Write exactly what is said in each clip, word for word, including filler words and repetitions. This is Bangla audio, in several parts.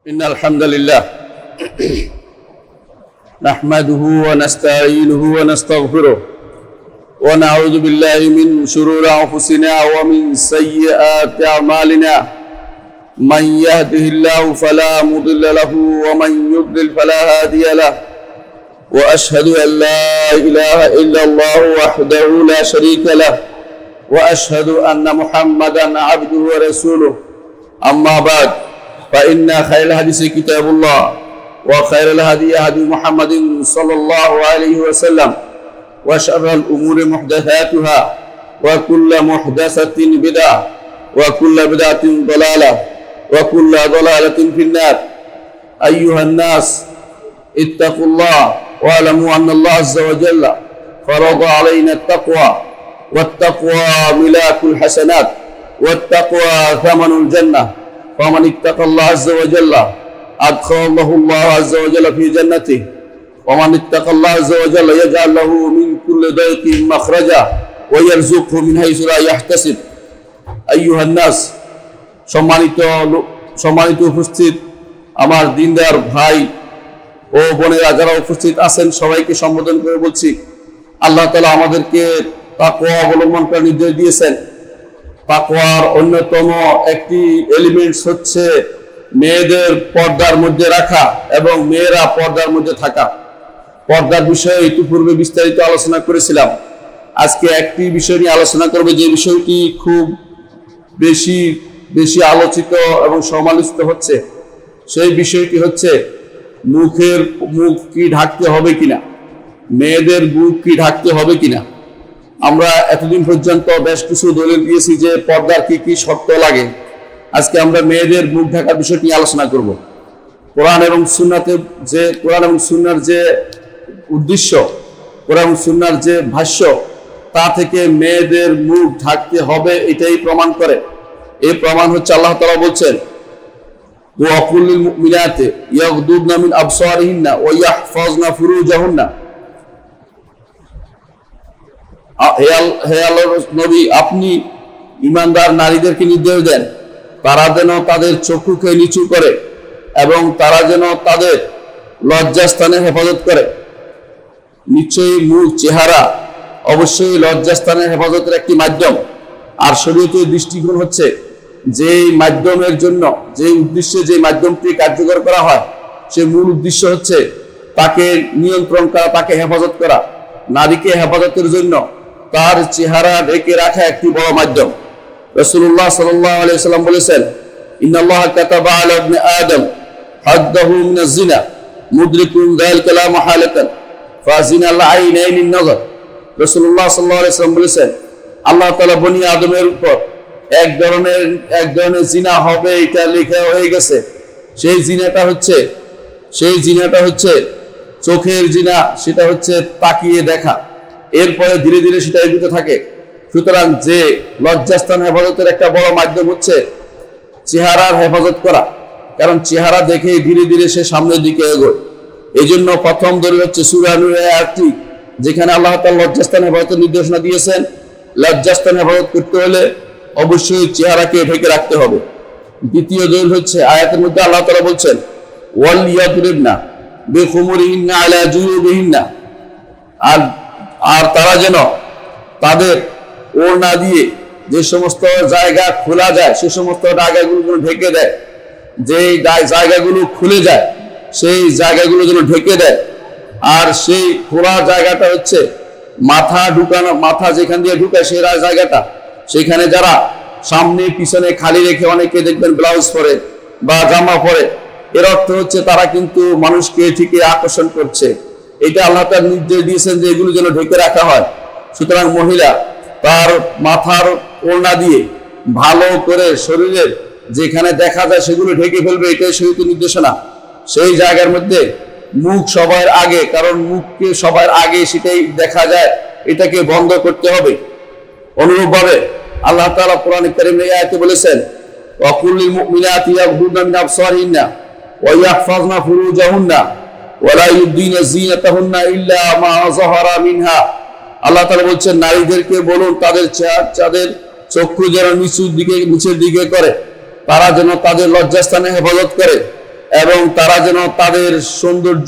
إن الحمد لله نحمده ونستعينه ونستغفره ونعوذ بالله من شرور أنفسنا ومن سيئات أعمالنا من يهده الله فلا مضل له ومن يضلل فلا هادي له وأشهد أن لا إله إلا الله وحده لا شريك له وأشهد أن محمدا عبده ورسوله أما بعد فإن خير الحديث كتاب الله وخير الهدي هدي محمد صلى الله عليه وسلم وشر الأمور محدثاتها وكل محدثة بدعة وكل بدعة ضلالة وكل ضلالة في النار أيها الناس اتقوا الله واعلموا أن الله عز وجل فرض علينا التقوى والتقوى ملاك الحسنات والتقوى ثمن الجنة فمن اتقى الله عز وجل أدخله الله عز وجل في جنته ومن اتقى الله عز وجل يجعل له من كل ضيق مخرجا ويرزقه من حيث لا يحتسب أيها الناس সম্মানিত সম্মানিত উপস্থিত আমার দিনদার ভাই ও বোনেরা যারা উপস্থিত আছেন সবাইকে সম্বোধন করে বলছি আল্লাহ তাআলা আমাদেরকে তাকওয়া অবলম্বন করার নির্দেশ দিয়েছেন। তাকওয়ার অন্যতম একটি এলিমেন্টস হচ্ছে মেয়েদের পর্দার মধ্যে রাখা এবং মেয়েরা পর্দার মধ্যে থাকা। পর্দার বিষয়ে ইতিপূর্বে বিস্তারিত আলোচনা করেছিলাম। আজকে একটি বিষয় নিয়ে আলোচনা করব যে বিষয়টি খুব বেশি বেশি আলোচিত এবং সমালোচিত হচ্ছে। সেই বিষয়টি হচ্ছে মুখের মুখ কি ঢাকতে হবে কিনা, মেয়েদের মুখ কি ঢাকতে হবে কিনা। আমরা এতদিন পর্যন্ত বেশ কিছু দলিল দিয়েছি যে পর্দার কি কি শর্ত লাগে। আজকে আমরা মেয়েদের মুখ ঢাকার বিষয়টি নিয়ে আলোচনা করব। কোরআন এবং সুন্নাতে যে কোরআন এবং সুন্নার যে উদ্দেশ্য, কোরআন এবং সুন্নার যে ভাষ্য, তা থেকে মেয়েদের মুখ ঢাকতে হবে এটাই প্রমাণ করে। এই প্রমাণ হচ্ছে আল্লাহ তাআলা বলছেন ওয়াকুল লিল মুমিনাতি ইয়াগদুদনা মিন আবসারিহিন্না ওয়া ইয়াহফাজনা ফুরুজাহুন্না। হে আল্লাহর নবী, আপনি ঈমানদার নারীদেরকে নির্দেশ দেন তারা যেন তাদের চক্ষুকে নিচু করে এবং তারা যেন তাদের লজ্জাস্থানে হেফাজত করে। নিশ্চয়ই মুখ চেহারা অবশ্যই লজ্জাস্থানের হেফাজতের একটি মাধ্যম। আর শরীয়তের দৃষ্টিকোণ হচ্ছে যে মাধ্যমের জন্য যে উদ্দেশ্যে যে মাধ্যমটি কার্যকর করা হয় সে মূল উদ্দেশ্য হচ্ছে তাকে নিয়ন্ত্রণ করা, তাকে হেফাজত করা। নারীকে হেফাজতের জন্য তার চেহারা ঢেকে রাখা একটি বড় মাধ্যম। রাসূলুল্লাহ সাল্লাল্লাহু আলাইহি ওয়াসাল্লাম বলেছেন ইন্নাল্লাহা কাতাবা আলা ইবনি আদম হাদ্দাহু মিনাজ জিনা মুদরিকুন যালিকা লা মাহালাতান ফাজিনাল আইনাইন আন-নাযর। রাসূলুল্লাহ সাল্লাল্লাহু আলাইহি ওয়াসাল্লাম বলেছেন আল্লাহ তাআলা বনি আদমের উপর এক ধরনের এক ধরনের জিনা হবে এটা লেখা হয়ে গেছে। সেই জিনাটা হচ্ছে সেই জিনাটা হচ্ছে চোখের জিনা, সেটা হচ্ছে তাকিয়ে দেখা। এরপরে ধীরে ধীরে সেটা এগোতে থাকে। সুতরাং যে লজ্জাস্থান হেফাজতের একটা বড় মাধ্যম হচ্ছে চেহারার হেফাজত করা, কারণ চেহারা দেখে ধীরে ধীরে সে সামনের দিকে এগোয়। এই জন্য প্রথম দলিল হচ্ছে সূরা নূরের আয়াতটি, যেখানে আল্লাহ তাআলা লজ্জাস্থান হেফাজতের নির্দেশনা দিয়েছেন। লজ্জাস্থান হেফাজত করতে হলে অবশ্যই চেহারাকে ঢেকে রাখতে হবে। দ্বিতীয় দলিল হচ্ছে আয়াতের মধ্যে আল্লাহ তাআলা বলছেন ওয়াল ইয়াদরিবনা বিখুমুরিহিন্না আলা জুয়ুবিহিন্না, আর আর তারা যেন তাদের ওড়না দিয়ে যে সমস্ত জায়গা খোলা যায় সে সমস্ত জায়গাগুলো যেন ঢেকে দেয়। যে জায়গাগুলো খুলে যায় সেই জায়গাগুলো যেন ঢেকে দেয়। আর সেই খোলা জায়গাটা হচ্ছে মাথা ঢুকানো, মাথা যেখান দিয়ে ঢুকায় সেই জায়গাটা। সেখানে যারা সামনে পিছনে খালি রেখে অনেকে দেখবেন ব্লাউজ পরে বা জামা পরে, এর অর্থ হচ্ছে তারা কিন্তু মানুষকে ঠিকই আকর্ষণ করছে। এটা আল্লাহ তাআলা নির্দেশ দিয়েছেন যে এগুলো যেন ঢেকে রাখা হয়। সুতরাং মহিলা তার মাথার ওড়না দিয়ে ভালো করে শরীরের যেখানে দেখা যায় সেগুলো ঢেকে ফেলবে, এটাই শরীয়তের নির্দেশনা। সেই জায়গার মধ্যে মুখ সবার আগে, কারণ মুখকে সবার আগে সেটাই দেখা যায়, এটাকে বন্ধ করতে হবে। অনুরূপভাবে আল্লাহ তাআলা কোরআন কারীমের আয়াতে বলেছেন ওয়াকুল লিল মুমিনাতি ইয়াগদুদনা মিন আবসারিহিন্না ওয়া ইয়াহফাজনা ফুরুজাহুন্না ওয়া লা ইউবদিনা যিনাতাহুন্না ইল্লা মা যাহারা মিনহা। আল্লাহ তাআলা বলছেন নারীদেরকে বলুন তাদের তাদের চক্ষু যেন নিচুর দিকে নিচের দিকে করে, তারা যেন তাদের লজ্জাস্থানে হেফাজত করে এবং তারা যেন তাদের সৌন্দর্য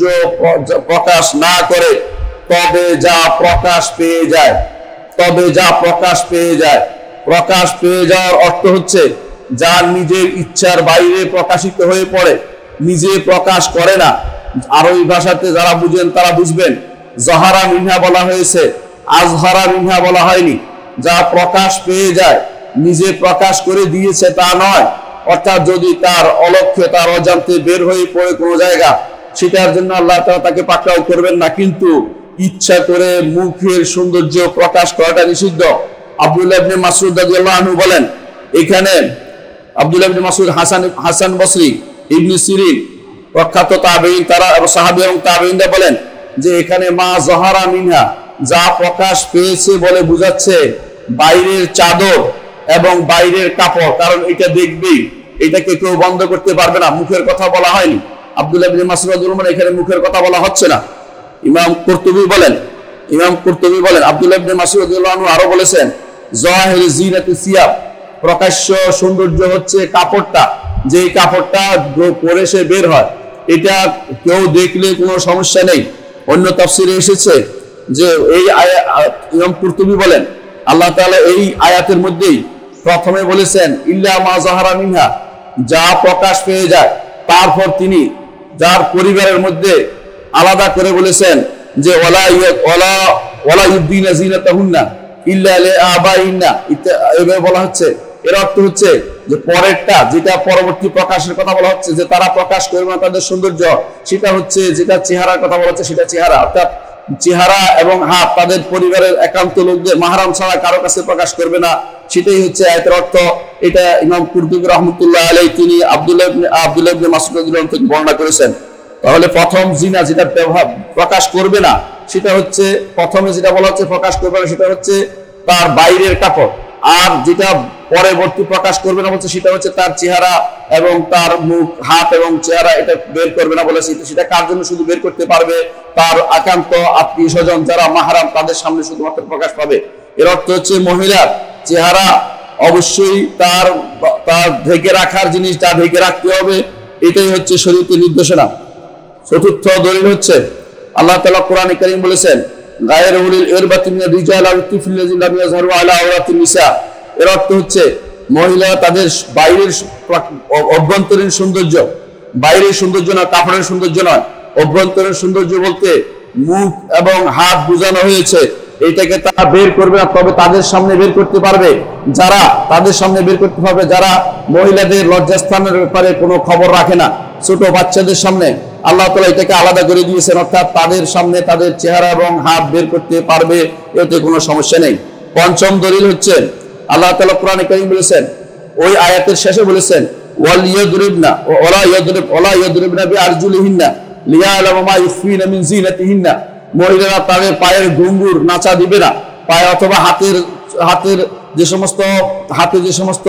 প্রকাশ না করে, তবে যা প্রকাশ পেয়ে যায় তবে যা প্রকাশ পেয়ে যায় প্রকাশ পেয়ে যাওয়ার অর্থ হচ্ছে যার নিজের ইচ্ছার বাইরে প্রকাশিত হয়ে পড়ে, নিজে প্রকাশ করে না। আরবি ভাষাতে যারা বুঝেন তারা বুঝবেন, জহারা মিনহা বলা হয়েছে, আজহারা মিনহা বলা হয়নি। যা প্রকাশ পেয়ে যায়, নিজে প্রকাশ করে দিয়েছে তা নয়। অর্থাৎ যদি তার অলক্ষ্যে, তার অজান্তে বের হয়ে পড়ে কোনো জায়গা, সেটার জন্য আল্লাহ তাআলা তাকে পাকড়াও করবেন না, কিন্তু ইচ্ছা করে মুখের সৌন্দর্য প্রকাশ করাটা নিষিদ্ধ। আব্দুল্লাহ ইবনে মাসউদ রাদিয়াল্লাহু আনহু বলেন, এখানে আব্দুল্লাহ ইবনে মাসউদ, হাসান হাসান বসরি, ইবনে সিরিন, প্রখ্যাত তাবেঈন, তারা সাহাবী এবং তাবেঈনরা বলেন যে এখানে মা জহারা মিনহা, যা প্রকাশ পেয়েছে বলে বোঝাচ্ছে বাইরের চাদর এবং বাইরের কাপড়, কারণ এটা দেখবেই, এটাকে কেউ বন্ধ করতে পারবে না। মুখের কথা বলা হয়নি। আব্দুল্লাহ ইবনে মাসউদ রাদিয়াল্লাহু আনহু, এখানে মুখের কথা বলা হচ্ছে না। ইমাম কুরতুবী বলেন ইমাম কুরতুবী বলেন আব্দুল্লাহ ইবনে মাসউদ রাদিয়াল্লাহু আনহু আরো বলেছেন, যাহির জিনাতি সিয়াব, প্রকাশ্য সৌন্দর্য হচ্ছে কাপড়টা, যে কাপড়টা পরে সে বের হয়, এটা কেউ দেখলে কোনো সমস্যা নেই। অন্য তাফসিরে এসেছে যে এই ইমাম কুরতুবী বলেন আল্লাহ তাআলা এই আয়াতের মধ্যেই প্রথমে বলেছেন ইল্লা মা যাহারা মিনহা, যা প্রকাশ পেয়ে যায়, তারপর তিনি যার পরিবারের মধ্যে আলাদা করে বলেছেন যে ওয়ালা ওয়ালা ওয়ালা ইউদিনা জিনাতাহুন্না ইল্লা লিআবাইনা, এভাবে বলা হচ্ছে। এর অর্থ হচ্ছে যে পরেরটা, যেটা পরবর্তী প্রকাশের কথা বলা হচ্ছে, যে তারা প্রকাশ করবে না তাদের সৌন্দর্য, সেটা হচ্ছে যেটা চেহারার কথা বলা হচ্ছে, সেটা চেহারা, অর্থাৎ চেহারা এবং হাত তাদের পরিবারের একান্ত লোকদের, মাহরাম ছাড়া কারো কাছে প্রকাশ করবে না, সেটাই হচ্ছে আয়াতের অর্থ। এটা ইমাম কুরতুবী রাহমাতুল্লাহ আলাইহি তিনি আব্দুল্লাহ ইবনে আব্দুল্লাহ ইবনে মাসউদ রাদিয়াল্লাহু আনহু থেকে বর্ণনা করেছেন। তাহলে প্রথম জিনা যেটা প্রকাশ করবে না, সেটা হচ্ছে, প্রথমে যেটা বলা হচ্ছে প্রকাশ করবে না, সেটা হচ্ছে তার বাইরের কাপড়। আর যেটা পরবর্তী প্রকাশ করবে না বলছে, সেটা হচ্ছে তার চেহারা এবং তার মুখ, হাত এবং চেহারা, এটা বের করবে না বলেছে। সেটা কার জন্য শুধু বের করতে পারবে? তার একান্ত আত্মীয় স্বজন যারা মাহরাম, তাদের সামনে শুধুমাত্র প্রকাশ পাবে। এর অর্থ হচ্ছে মহিলার চেহারা অবশ্যই তার তার ঢেকে রাখার জিনিস, তা ঢেকে রাখতে হবে, এটাই হচ্ছে শরীয়তের নির্দেশনা। চতুর্থ দলিল হচ্ছে আল্লাহ তাআলা কোরআনে কারীম বলেছেন গায়র উলিল ইরবাতি মিনার রিজাল আও তিফল লাযিনা লাম ইয়াযহারু আলা আওরাতিন নিসা। এর অর্থ হচ্ছে মহিলা তাদের বাইরের অভ্যন্তরীণ সৌন্দর্য, বাইরের সৌন্দর্য না, কাপড়ের সৌন্দর্য নয়, অভ্যন্তরীণ সৌন্দর্য বলতে মুখ এবং হাত বোঝানো হয়েছে। এটাকে তারা বের করবে না, তবে তাদের সামনে বের করতে পারবে যারা তাদের সামনে বের করতে পারবে যারা মহিলাদের লজ্জাস্থানের ব্যাপারে কোনো খবর রাখে না। ছোট বাচ্চাদের সামনে আল্লাহ তাআলা এটাকে আলাদা করে দিয়েছেন, অর্থাৎ তাদের সামনে তাদের চেহারা এবং হাত বের করতে পারবে, এতে কোনো সমস্যা নেই। পঞ্চম দলিল হচ্ছে আল্লাহ তাআলা কোরআনে কারীম বলেছেন, ওই আয়াতের শেষে বলেছেন ওয়াল ইয়াদরিবনা ওয়ালা ইয়াদরিব ওয়ালা ইয়াদরিবনা বিআরজুলিহিন্না লিয়ালামা মা ইখফিনা মিন জিনাতিহিন্না। মহিলারা তাদের পায়ের ঘুঙ্গুর নাচা দিবে না, পায়ে অথবা হাতের হাতের যে সমস্ত হাতে যে সমস্ত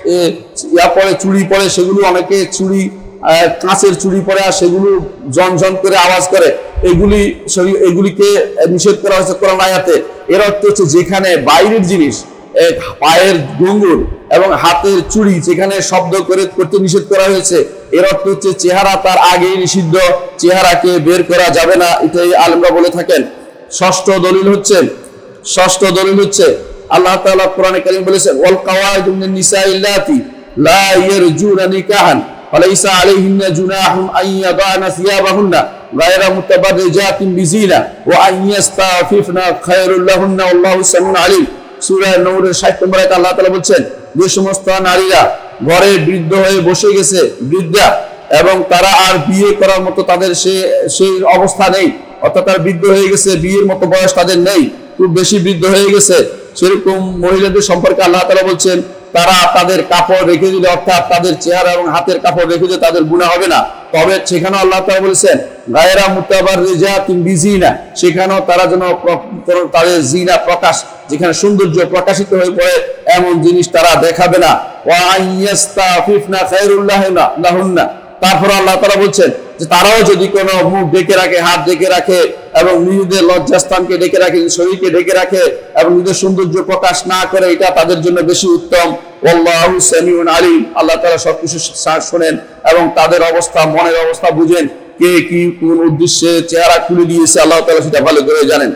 ইয়া পরে, চুড়ি পরে, সেগুলো অনেকে চুড়ি কাঁচের চুড়ি পরে আর সেগুলো ঝনঝন করে আওয়াজ করে, এগুলি এগুলিকে নিষেধ করা হয়েছে কোরআন আয়াতে। এর অর্থ হচ্ছে যেখানে বাইরের জিনিস, পায়ের ঘুঙ্গুর এবং হাতের চুড়ি যেখানে শব্দ করে করতে নিষেধ করা হয়েছে, এর অর্থ হচ্ছে চেহারা তার আগেই নিষিদ্ধ, চেহারাকে বের করা যাবে না, এটাই আলেমরা বলে থাকেন। ষষ্ঠ দলিল হচ্ছে ষষ্ঠ দলিল হচ্ছে আল্লাহ তাআলা কোরআনে কারীম বলেছেন ওয়াল কাওয়াইদু মিনান নিসাই আল্লাতী লা ইয়ারজুনা নিকাহান ফালাইসা আলাইহিন্না জুনাহুন আন ইয়াদানা সিয়াবাহুন্না গায়রা মুতাবাররিজাতিন বিজিনা ওয়া আন ইস্তাফিফনা খায়রুল লাহুন্না আল্লাহু সামিউন আলিম। সূরা নূরের ষাট নম্বর আয়াতে আল্লাহ তাআলা বলছেন, যে সমস্ত নারীরা ঘরে বৃদ্ধ হয়ে বসে গেছে, বৃদ্ধা, এবং তারা আর বিয়ে করার মতো তাদের সে সেই অবস্থা নেই, অর্থাৎ তারা বৃদ্ধ হয়ে গেছে, বিয়ের মতো বয়স তাদের নেই, খুব বেশি বৃদ্ধ হয়ে গেছে, সেরকম মহিলাদের সম্পর্কে আল্লাহ তাআলা বলছেন তারা তাদের কাপড় রেখে দিলে, অর্থাৎ তাদের চেহারা এবং হাতের কাপড় রেখে দিলে তাদের গুনাহ হবে না। তবে সেখানেও আল্লাহ তাআলা বলেছেন গায়রা মুতাবাররিজাতিন বিজিনা, সেখানেও তারা যেন তাদের জিনা প্রকাশ, যেখানে সৌন্দর্য প্রকাশিত হয়ে পড়ে এমন জিনিস তারা দেখাবে না। ওয়া আইয়াস্তাফিফনা খায়রুল লাহুন্না। তারপর আল্লাহ তাআলা বলছেন যে তারাও যদি কোনো মুখ ঢেকে রাখে, হাত ঢেকে রাখে, এবং নিজেদের লজ্জাস্থানকে ঢেকে রাখে, শরীরকে ঢেকে রাখে এবং নিজের সৌন্দর্য প্রকাশ না করে, এটা তাদের জন্য বেশি উত্তম। আল্লাহু সামিউন আলিম, আল্লাহ তাআলা সবকিছু শোনেন এবং তাদের অবস্থা, মনের অবস্থা বুঝেন। কে কি কোন উদ্দেশ্যে চেহারা খুলে দিয়েছে আল্লাহ তাআলা সেটা ভালো করে জানেন।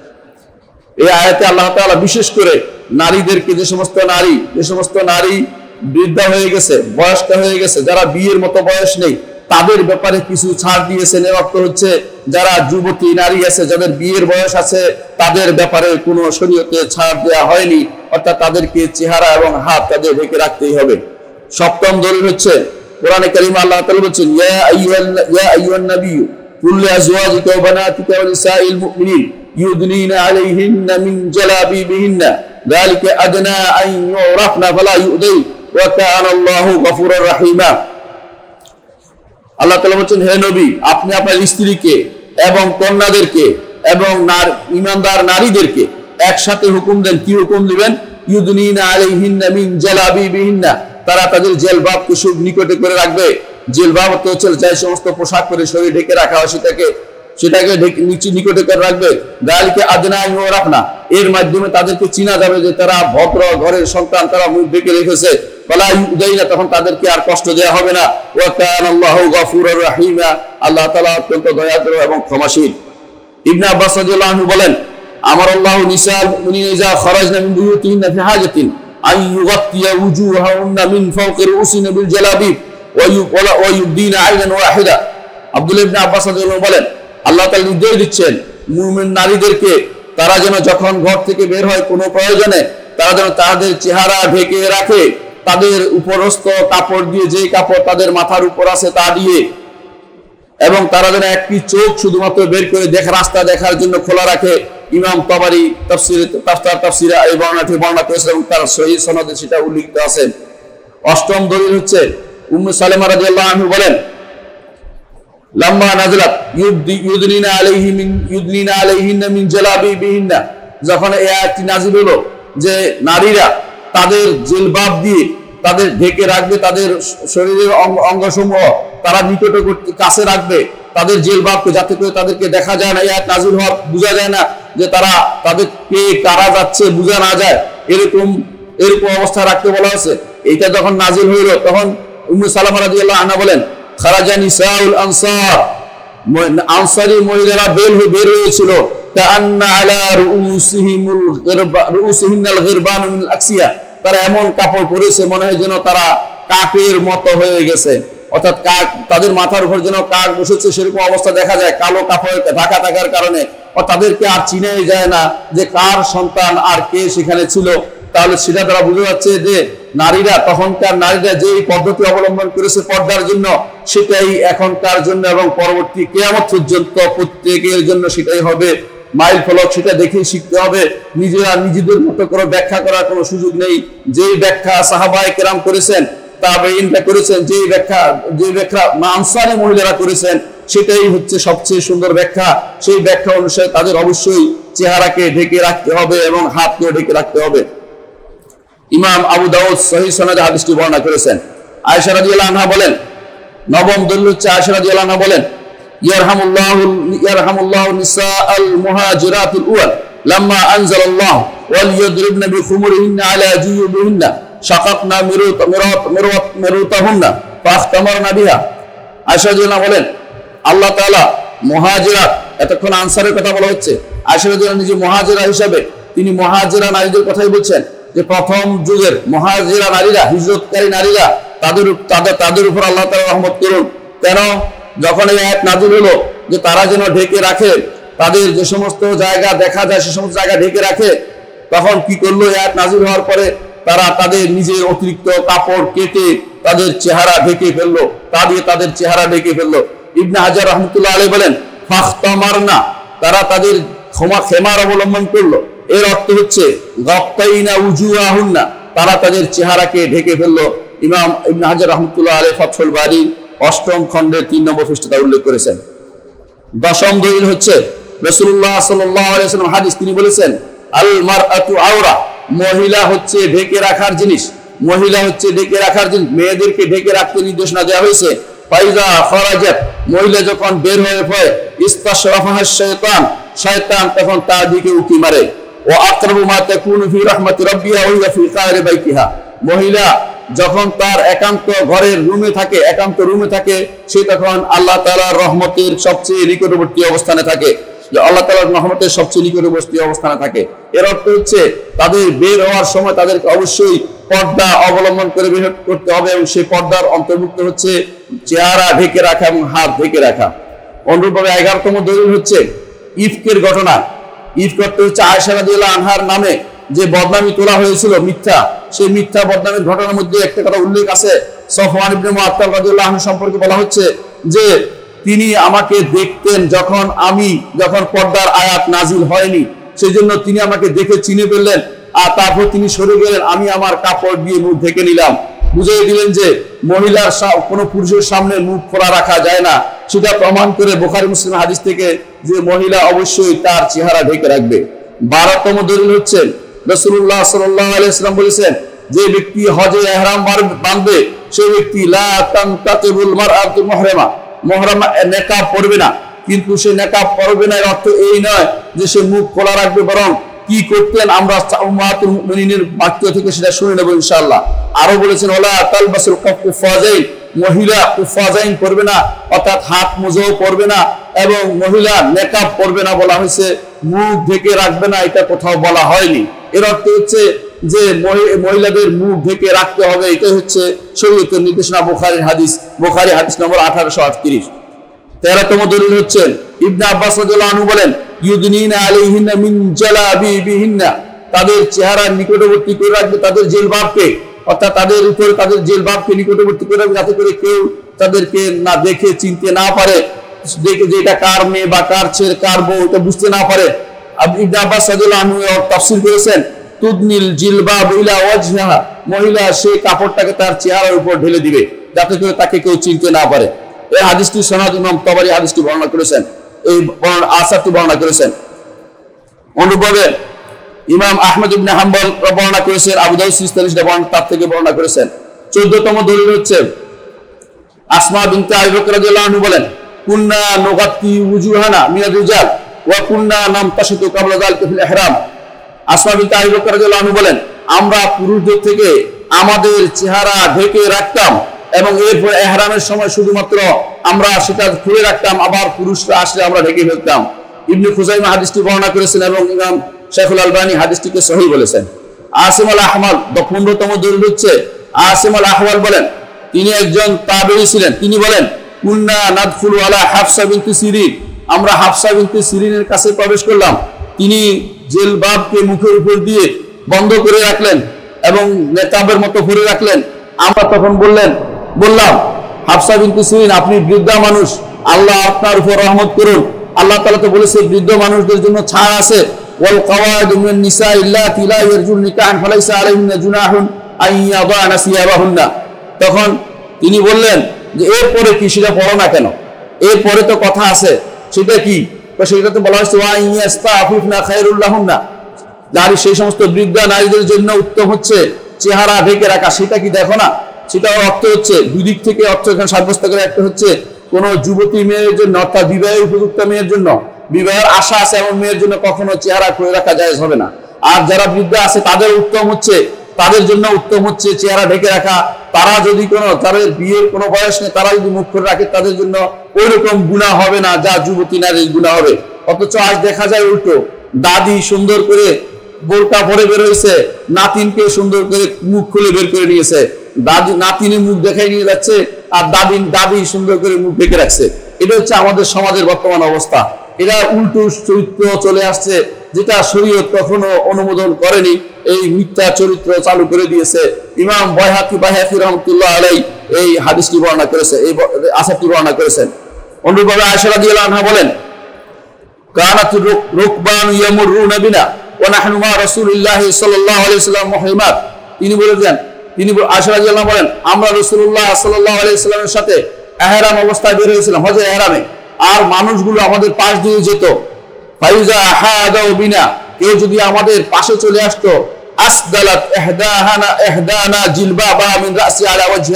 এই আয়াতে আল্লাহ তাআলা বিশেষ করে নারীদেরকে, যে সমস্ত নারী যে সমস্ত নারী বৃদ্ধা হয়ে গেছে, বয়স্কা হয়ে গেছে, যারা বিয়ের মতো বয়স নেই, তাদের ব্যাপারে কিছু ছাড় দিয়েছেন। এর অর্থ হচ্ছে যারা যুবতী নারী আছে, যাদের বিয়ের বয়স আছে, তাদের ব্যাপারে কোনো শরীয়তে ছাড় দেওয়া হয়নি, অর্থাৎ তাদেরকে চেহারা এবং হাত তাদের ঢেকে রাখতেই হবে। সপ্তম দলিল হচ্ছে কোরআনে কারিমে আল্লাহ তাআলা বলেছেন, ইয়া আইয়ুহাল ইয়া আইয়ুহান নাবিয়্যু কুল লিআজওয়াজিকা ওয়া বানাতিকা ওয়া নিসাইল মুমিনিন ইউদনিনা আলাইহিন্না মিন জালাবিবিহিন্না যালিকা আদনা আন ইউরাফনা ফালা ইউদাই ওয়া কানা আল্লাহু গফুরুর রাহিমা। আল্লাহ তাআলা বলেন, হে নবী, আপনি আপনার স্ত্রীকে এবং কন্যাদেরকে এবং ঈমানদার নারীদেরকে একসাথে হুকুম দেন। কি হুকুম দিবেন? ইউদনিনা আলাইহিন্না মিন জালাবিবিহিন্না, তারা তাদের জিলবাবকে খুব নিকটে করে রাখবে। জিলবাব হচ্ছে যে সমস্ত পোশাক পরে শরীর ঢেকে রাখা হয়, সেটাকে সেটাকে নিচে নিকটে করে রাখবে। যালিকা আদনা আন ইউরাফনা, এর মাধ্যমে তাদেরকে চিনা যাবে যে তারা ভদ্র ঘরের সন্তান, তারা মুখ ঢেকে রেখেছে। ফালা ইউদাইনা, তখন তাদেরকে আর কষ্ট দেওয়া হবে না। ওয়া কানা আল্লাহু গফুরুর রাহিমা, আল্লাহ তাআলা অত্যন্ত দয়ালু এবং ক্ষমাশীল। ইবনে আব্বাস রাদিয়াল্লাহু আনহু বলেন, আমার আল্লাহু নিসাল মুমিনিনা ইযা খারাজনা মিন বুয়ুতিহিন্না ফি হাজাতিন আন ইউগাত্তিয়া উজুহাহুন্না মিন ফাওকি রুউসিনা বিল জালাবিব ওয়া ইউবদিনা আইনান ওয়াহিদা। আব্দুল্লাহ ইবনে আব্বাস রাদিয়াল্লাহু আনহু বলেন, আল্লাহ তাআলা নির্দেশ দিচ্ছেন মুমিন নারীদেরকে, তারা যেন যখন ঘর থেকে বের হয় কোনো প্রয়োজনে, তারা যেন তাদের চেহারা ঢেকে রাখে, তাদের উপরস্থ কাপড় দিয়ে, যে কাপড় তাদের মাথার উপর আছে তা দিয়ে, এবং তারা যেন একটি চোখ শুধুমাত্র বের করে দেখা রাস্তা দেখার জন্য খোলা রাখে। ইমাম তাবারি তাফসীরে তাফসীর তাফসীরে এই বর্ণনাটি বর্ণনা করেছেন এবং তার সহিহ সনদে সেটা উল্লেখিত আছে। অষ্টম দলিল হচ্ছে উম্মে সালেমা রাদিয়াল্লাহু আনহা বলেন, লাম্মা নাযালাত ইউদনিনা আলাইহি মিন ইউদনিনা আলাইহিন্না মিন জালাবিবিহিন্না, যখন এই আয়াতটি নাযিল হলো যে নারীরা তাদের জিলবাব দিয়ে তাদের ঢেকে রাখবে, তাদের শরীরের অঙ্গসমূহ তারা নিকট কাছে রাখবে তাদের জিলবাবকে, যাতে করে তাদেরকে দেখা যায় না, এই আয়াত নাযিল হওয়া বোঝা যায় না যে তারা তাদেরকে কারা যাচ্ছে বোঝা না যায়, এরকম এরকম অবস্থা রাখতে বলা হয়েছে। এইটা যখন নাযিল হইল, তখন উম্মে সালামা রাদিয়াল্লাহু আনহা বলেন, খারাজা নিসাউল আনসার, আনসারী মহিলারা বের হয়ে বের হয়েছিল, কাআন্না আলা রুউসিহিমুল গিরবা রুউসিহিনাল গিরবান মিনাল আকসিয়া, তারা এমন কাপড় পরেছে মনে হয় যেন তারা কাকের মতো হয়ে গেছে, অর্থাৎ কাক, তাদের মাথার উপর যেন কাক বসেছে সেরকম অবস্থা দেখা যায় কালো কাপড়ে ঢাকা থাকার কারণে। তাদেরকে আর চিনাই যায় না যে কার সন্তান আর কে সেখানে ছিল। তাহলে সেটা তারা বুঝে যাচ্ছে যে নারীরা, তখনকার নারীরা যে পদ্ধতি অবলম্বন করেছে পর্দার জন্য, সেটাই এখনকার জন্য এবং পরবর্তী কিয়ামত পর্যন্ত প্রত্যেকের জন্য সেটাই হবে মাইল ফলক। সেটা দেখেই শিখতে হবে, নিজেরা নিজেদের মতো করে ব্যাখ্যা করার কোনো সুযোগ নেই। যেই ব্যাখ্যা সাহাবায়ে কেরাম করেছেন, তাবেঈনরা করেছেন, যেই ব্যাখ্যা যে ব্যাখ্যা আনসারী মহিলারা করেছেন, সেটাই হচ্ছে সবচেয়ে সুন্দর ব্যাখ্যা। সেই ব্যাখ্যা অনুসারে তাদের অবশ্যই চেহারাকে ঢেকে রাখতে হবে এবং হাতকে ঢেকে রাখতে হবে। ইমাম আবু দাউদ সহিহ সনদে হাদিসটি বর্ণনা করেছেন। আয়েশা রাদিয়াল্লাহু আনহা বলেন, নবম দলিল হচ্ছে আয়েশা রাদিয়াল্লাহু আনহা বলেন, ইয়ারহামুল্লাহু ইয়ারহামুল্লাহু নিসাআল মুহাজিরাতুল উওয়াল লাম্মা আনজালাল্লাহু ওয়াল ইয়াদরিবনা বিখুমুরিহিন্না আলা জুয়ুবিহিন্না শাকাকনা মিরুত মিরাত মিরাত মিরুতাহুন্না ফাখতামারনা বিহা। আয়েশা রাদিয়াল্লাহু বলেন, আল্লাহ তাআলা মুহাজিরা, এতক্ষণ আনসারের কথা বলা হচ্ছে, আয়েশা রাদিয়াল্লাহু নিজে মুহাজিরা হিসাবে তিনি মুহাজিরা নারীদের কথাই বলছেন যে প্রথম যুগের মুহাজিরা নারীরা, হিজরতকারী নারীরা, তাদের তাদের তাদের উপর আল্লাহ তাআলা রহমত করুন। কেন? যখন এই আয়াত নাযিল হলো যে তারা যেন ঢেকে রাখে, তাদের যে সমস্ত জায়গা দেখা যায় সে সমস্ত জায়গা ঢেকে রাখে, তখন কি করলো? এই আয়াত নাযিল হওয়ার পরে তারা তাদের নিজের অতিরিক্ত কাপড় কেটে তাদের চেহারা ঢেকে ফেললো, তা দিয়ে তাদের চেহারা ঢেকে ফেললো। ইবনে হাজার রাহমাতুল্লাহ আলাইহি বলেন, ফাখতামারনা, তারা তাদের ক্ষমা খেমার অবলম্বন করলো। এর অর্থ হচ্ছে গাত্তাইনা উজুহাহুন্না, তারা তাদের চেহারাকে ঢেকে ফেললো। ইমাম ইবনে হাজার রাহমাতুল্লাহ আলাইহি ফাতহুল বারী অষ্টম খণ্ডের তিন নম্বর পৃষ্ঠাতে উল্লেখ করেছেন। দশম দলিল হচ্ছে রাসূলুল্লাহ সাল্লাল্লাহু আলাইহি ওয়াসাল্লাম হাদিস, তিনি বলেছেন, আল মারআতু আওরা, মহিলা হচ্ছে ঢেকে রাখার জিনিস, মহিলা হচ্ছে ঢেকে রাখার জিনিস, মেয়েদেরকে ঢেকে রাখতে নির্দেশনা দেওয়া হয়েছে। ফাইজা খারাজাত মহিলা যখন বের হয়ে পড়ে ইস্তাশরাফাহা শয়তান, শয়তান তখন তার দিকে উকি মারে। ও আকরাবু মা তাকুনু ফি রাহমাতি রাব্বিহা ওয়া হিয়া ফি কায়রি বাইতিহা, মহিলা যখন তার একান্ত ঘরের রুমে থাকে, একান্ত রুমে থাকে, সে তখন আল্লাহ তাআলার রহমতের সবচেয়ে নিকটবর্তী অবস্থানে থাকে, আল্লাহ তাআলার রহমতের সবচেয়ে নিকটবর্তী অবস্থানে থাকে। এর অর্থ হচ্ছে তাদের বের হওয়ার সময় তাদেরকে অবশ্যই পর্দা অবলম্বন করে বের করতে হবে, এবং সেই পর্দার অন্তর্ভুক্ত হচ্ছে চেহারা ঢেকে রাখা এবং হাত ঢেকে রাখা। অনুরূপভাবে এগারোতম দলিল হচ্ছে ইফকের ঘটনা। ইফক করতে হচ্ছে আয়েশা রাদিয়াল্লাহু আনহার নামে যে বদনামি তোলা হয়েছিল মিথ্যা, সেই মিথ্যা বদনামের ঘটনার মধ্যে একটা কথা উল্লেখ আছে। সফওয়ান ইবনে মুআত্তাল রাদিয়াল্লাহু আনহু সম্পর্কে বলা হচ্ছে যে তিনি আমাকে দেখতেন যখন আমি যখন পর্দার আয়াত নাজিল হয়নি, সেই জন্য তিনি আমাকে দেখে চিনে ফেললেন, আর তারপর তিনি সরে গেলেন, আমি আমার কাপড় দিয়ে মুখ ঢেকে নিলাম। বুঝিয়ে দিলেন যে মহিলার কোনো পুরুষের সামনে মুখ খোলা রাখা যায় না, সেটা প্রমাণ করে বুখারী মুসলিম হাদিস থেকে যে মহিলা অবশ্যই তার চেহারা ঢেকে রাখবে। বারোতম দলিল হচ্ছে রাসূলুল্লাহ সাল্লাল্লাহু আলাইহি ওয়াসাল্লাম বলেছেন, যে ব্যক্তি হজে ইহরাম বাঁধবে সেই ব্যক্তি লা তানতাকিবুল মারআতু মুহরিমা, মুহরিমা নেকাব পরবে না। কিন্তু সে নেকাব পরবে না এর অর্থ এই নয় যে সে মুখ খোলা রাখবে, বরং কি করতেন আমরা উম্মাহাতুল মুমিনিনের বাক্য থেকে সেটা শুনে নেব ইনশাআল্লাহ। আরো বলেছেন ওয়ালা তালবাসুল কুফাজাইন, মহিলা কুফাজাইন পরবে না, অর্থাৎ হাত মোজাও পরবে না, এবং মহিলা নেকাব পরবে না বলা হয়েছে, মুখ ঢেকে রাখবে না এটা কোথাও বলা হয়নি। এর অর্থ হচ্ছে যে মহিলাদের মুখ ঢেকে রাখতে হবে, এটাই হচ্ছে শরীয়তের নির্দেশনা। বুখারীর হাদিস, বুখারী হাদিস নম্বর আঠারোশো আটত্রিশ। তেরোতম দলিল হচ্ছে ইবনে আব্বাস রাদিয়াল্লাহু আনহু বলেন, ইউদনিনা আলাইহিন্না মিন জালাবিবিহিন্না, তাদের চেহারা নিকটবর্তী করে রাখবে তাদের জিলবাবকে, অর্থাৎ তাদের উপরে তাদের জিলবাবকে নিকটবর্তী করে রাখবে, যাতে করে কেউ তাদেরকে না দেখে চিনতে না পারে, দেখে যে এটা কার মেয়ে বা কার ছেলে কার বউ এটা বুঝতে না পারে। ইবনে আব্বাস রাদিয়াল্লাহু আনহু তাফসীর করেছেন, তুদনিল জিলবাব ইলা ওয়াজহিহা, মহিলা সেই কাপড়টাকে তার চেহারার উপর ঢেলে দিবে যাতে করে তাকে কেউ চিনতে না পারে। এই হাদিসটি সনদ ইমাম তাবারী হাদিসটি বর্ণনা করেছেন, এই আসারটি বর্ণনা করেছেন। অনুরূপভাবে ইমাম আহমদ ইবনে হাম্বল বর্ণনা করেছেন, আবু দাউদ সিস্তানি সেটা বর্ণনা তার থেকে বর্ণনা করেছেন। চৌদ্দতম দলিল হচ্ছে আসমা বিনতে আবি বকর রাদিয়াল্লাহু আনহু বলেন, কুন্না নুগাত্তি উজুহানা মিনার রিজাল ওয়া কুন্না নামতাশিতু ক্বাবলা যালিকা ফিল ইহরাম। আসমা বিনতে আবি বকর রাদিয়াল্লাহু আনহু বলেন, আমরা পুরুষদের থেকে আমাদের চেহারা ঢেকে রাখতাম এবং এরপর ইহরামের সময় শুধুমাত্র আমরা সেটা খুলে রাখতাম, আবার পুরুষরা আসলে আমরা ঢেকে ফেলতাম। ইবনে খুজাইমা হাদিসটি বর্ণনা করেছেন এবং ইমাম শাইখুল আলবানী হাদিসটিকে সহিহ বলেছেন। আসিম আল আহওয়াল পনেরোতম দলিল হচ্ছে আসিম আল আহওয়াল বলেন, তিনি একজন তাবেঈ ছিলেন, তিনি বলেন, কুন্না নাদখুলু আলা হাফসা বিনতে সিরিন, আমরা হাফসা বিনতে সিরিনের কাছে প্রবেশ করলাম, তিনি জিলবাবকে মুখের উপর দিয়ে বন্ধ করে রাখলেন এবং নেকাবের মতো ভরে রাখলেন। আমরা তখন বললেন বললাম হাফসা বিনতে সিরিন, আপনি বৃদ্ধা মানুষ, আল্লাহ আপনার উপর রহমত করুন, আল্লাহ তাআলা তো বলেছে বৃদ্ধ মানুষদের জন্য ছাড় আছে, ওয়াল কাওয়াইদু মিনান নিসা ইল্লাতি লা ইয়ারজুন নিকাহান ফালাইসা আলাইহিন্না জুনাহুন আন ইয়াদানা সিয়াবাহুন্না। তখন তিনি বললেন যে এরপরে কি, সেটা পড়ো না কেন, এরপরে তো কথা আছে, সেটা কি? সেটাতে বলা হয়েছে ওয়া ইয়াস্তাফিফনা খায়রুল লাহুন্না, নারী সেই সমস্ত বৃদ্ধা নারীদের জন্য উত্তম হচ্ছে চেহারা ঢেকে রাখা, সেটা কি দেখো না? সেটার অর্থ হচ্ছে দুই দিক থেকে অর্থ এখানে সাব্যস্ত করে। একটা হচ্ছে কোন যুবতী মেয়ের জন্য, অর্থাৎ বিবাহের উপযুক্ত মেয়ের জন্য, বিবাহের আশা আছে এমন মেয়ের জন্য কখনো চেহারা খুলে রাখা জায়েজ হবে না। আর যারা বৃদ্ধা আছে তাদের উত্তম হচ্ছে, তাদের জন্য উত্তম হচ্ছে চেহারা ঢেকে রাখা। তারা যদি কোনো, তাদের বিয়ের কোনো বয়স নেই, তারা যদি মুখ করে রাখে তাদের জন্য ওই রকম গুনাহ হবে না যা যুবতী নারীর গুনাহ হবে। অথচ আজ দেখা যায় উল্টো, দাদি সুন্দর করে বোরকা পরে বের হয়েছে, নাতিনকে সুন্দর করে মুখ খুলে বের করে নিয়েছে, দাদি নাতিনি মুখ দেখাই নিয়ে যাচ্ছে, আর দাদি দাদি সুন্দর করে মুখ ঢেকে রাখছে। এটা হচ্ছে আমাদের সমাজের বর্তমান অবস্থা। এটা উল্টো চরিত্র চলে আসছে, যেটা শরীয়ত কখনো অনুমোদন করেনি, এই মিথ্যা চরিত্র চালু করে দিয়েছে। ইমাম বাইহাকি বাইহাকি রহমতুল্লাহ আলাই এই হাদিসটি বর্ণনা করেছে, এই আসারটি বর্ণনা করেছেন। অনুরূপভাবে আয়েশা রাদিয়াল্লাহু আনহা বলেন, কানাতু রুকবান ইয়ামুরুনা বিনা ওয়া নাহনু মা রাসূলিল্লাহি সাল্লাল্লাহু আলাইহি ওয়াসাল্লাম মুহরিমাত। তিনি বলেছেন, তিনি আয়েশা রাদিয়াল্লাহু আনহা বলেন, আমরা রাসূলুল্লাহ সাল্লাল্লাহু আলাইহি ওয়াসাল্লামের সাথে ইহরাম অবস্থায় বের হয়েছিলাম, হজে ইহরামে, আর মানুষগুলো আমাদের পাশ দিয়ে যেত। ফাইজা হাদাউ বিনা, কেউ যদি আমাদের পাশে চলে আসতো, আসদালাত ইহদাহানা ইহদানা জিলবাবা মিন রাসি আলা ওয়াজহিহা,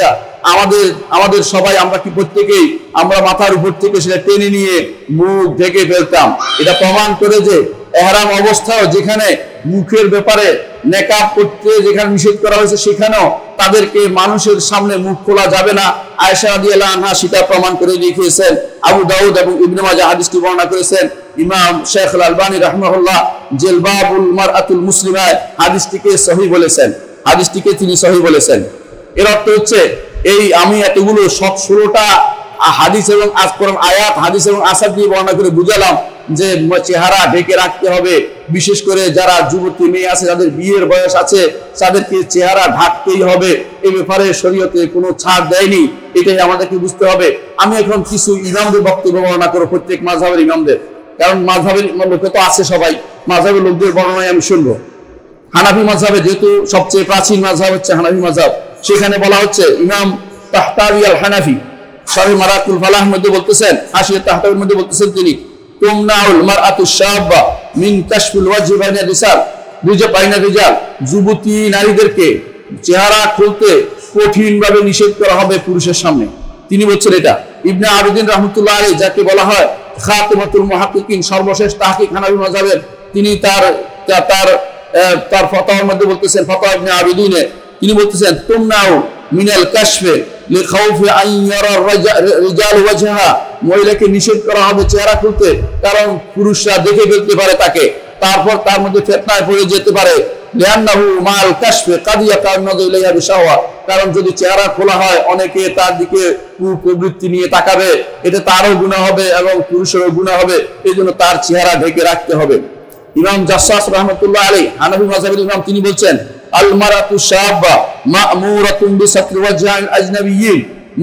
আমাদের আমাদের সবাই আমরা কি প্রত্যেকেই আমরা মাথার উপর থেকে সেটা টেনে নিয়ে মুখ ঢেকে ফেলতাম। এটা প্রমাণ করে যে ইহরাম অবস্থাও যেখানে মুখের ব্যাপারে নেকাব করতে যেখানে নিষেধ করা হয়েছে, সেখানেও তাদেরকে মানুষের সামনে মুখ খোলা যাবে না। আয়েশা রাদিয়াল্লাহু আনহা সেটা প্রমাণ করে দেখিয়েছেন। আবু দাউদ এবং ইবনে মাজাহ হাদিসটি বর্ণনা করেছেন। ইমাম শেখ আল আলবানী রাহিমাহুল্লাহ জিলবাবুল মারআতুল মুসলিমা হাদিসটিকে সহিহ বলেছেন, হাদিসটিকে তিনি সহিহ বলেছেন। এর অর্থ হচ্ছে এই আমি এতগুলো সব ষোলোটা হাদিস এবং আয়াত হাদিস এবং আসার দিয়ে বর্ণনা করে বুঝালাম যে চেহারা ঢেকে রাখতে হবে। বিশেষ করে যারা যুবতী মেয়ে আছে, যাদের বিয়ের বয়স আছে, তাদেরকে চেহারা ঢাকতেই হবে। এই ব্যাপারে শরীয়তে কোনো ছাড় দেয়নি, এটাই আমাদেরকে বুঝতে হবে। আমি এখন কিছু ইমামদের বক্তব্য বর্ণনা করব, প্রত্যেক মাযহাবের ইমামদের, কারণ মাযহাবের লোকে তো আছে সবাই, মাযহাবের লোকদের বর্ণনায় আমি শুনবো। হানাফি মাযহাবে, যেহেতু সবচেয়ে প্রাচীন মাযহাব হচ্ছে হানাফি মাযহাব, সেখানে বলা হচ্ছে ইমাম তাহতাবি আল হানাফি শারহ মারাতুল ফালাহর মধ্যে বলতেছেন, হাশিয়া তাহতাবির মধ্যে বলতেছেন তিনি, তুমনাউল মারআতু শাবা মিন কাশফিল ওয়াজহি বাইনা রিসাল রিজা বাইনা রিজাল, যুবতী নারীদেরকে চেহারা খুলতে কঠিনভাবে নিষেধ করা হবে পুরুষের সামনে। তিনি বলছেন এটা। ইবনে আবিদিন রাহমাতুল্লাহ আলাইহি, যাকে বলা হয় খাতিমাতুল মুহাক্কিকিন, সর্বশেষ তাহকিক হানাফি মাযহাবের, তিনি তার তার তার ফতোয়ার মধ্যে বলতেছেন, ফতোয়া ইবনে আবিদিনে তিনি বলতেছেন, তুমনাউ মিনাল কাশফি লিখাউফি আন ইয়ারা রিজাল ওয়াজহা, মহিলাকে নিষেধ করা হবে চেহারা খুলতে, কারণ পুরুষরা দেখে ফেলতে পারে তাকে, তারপর তার মধ্যে ফিতনায় পড়ে যেতে পারে। লিআন্নাহু মাল কাশফি কাদ ইয়াকাউ নাযরু ইলাইহা বিশাওয়া, কারণ যদি চেহারা খোলা হয় অনেকে তার দিকে কুপ্রবৃত্তি নিয়ে তাকাবে, এটা তারও গুনাহ হবে এবং পুরুষেরও গুনাহ হবে, এইজন্য তার চেহারা ঢেকে রাখতে হবে। ইমাম জাসসাস রাহমাতুল্লাহ আলাইহি, হানাফি মাযহাবের ইমাম, তিনি বলছেন, আল মারাতু শাবা মা'মুরাতুন বিসাতরি ওয়াজহিল আজনাবিয়্যিন,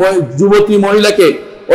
যুবতী মহিলাকে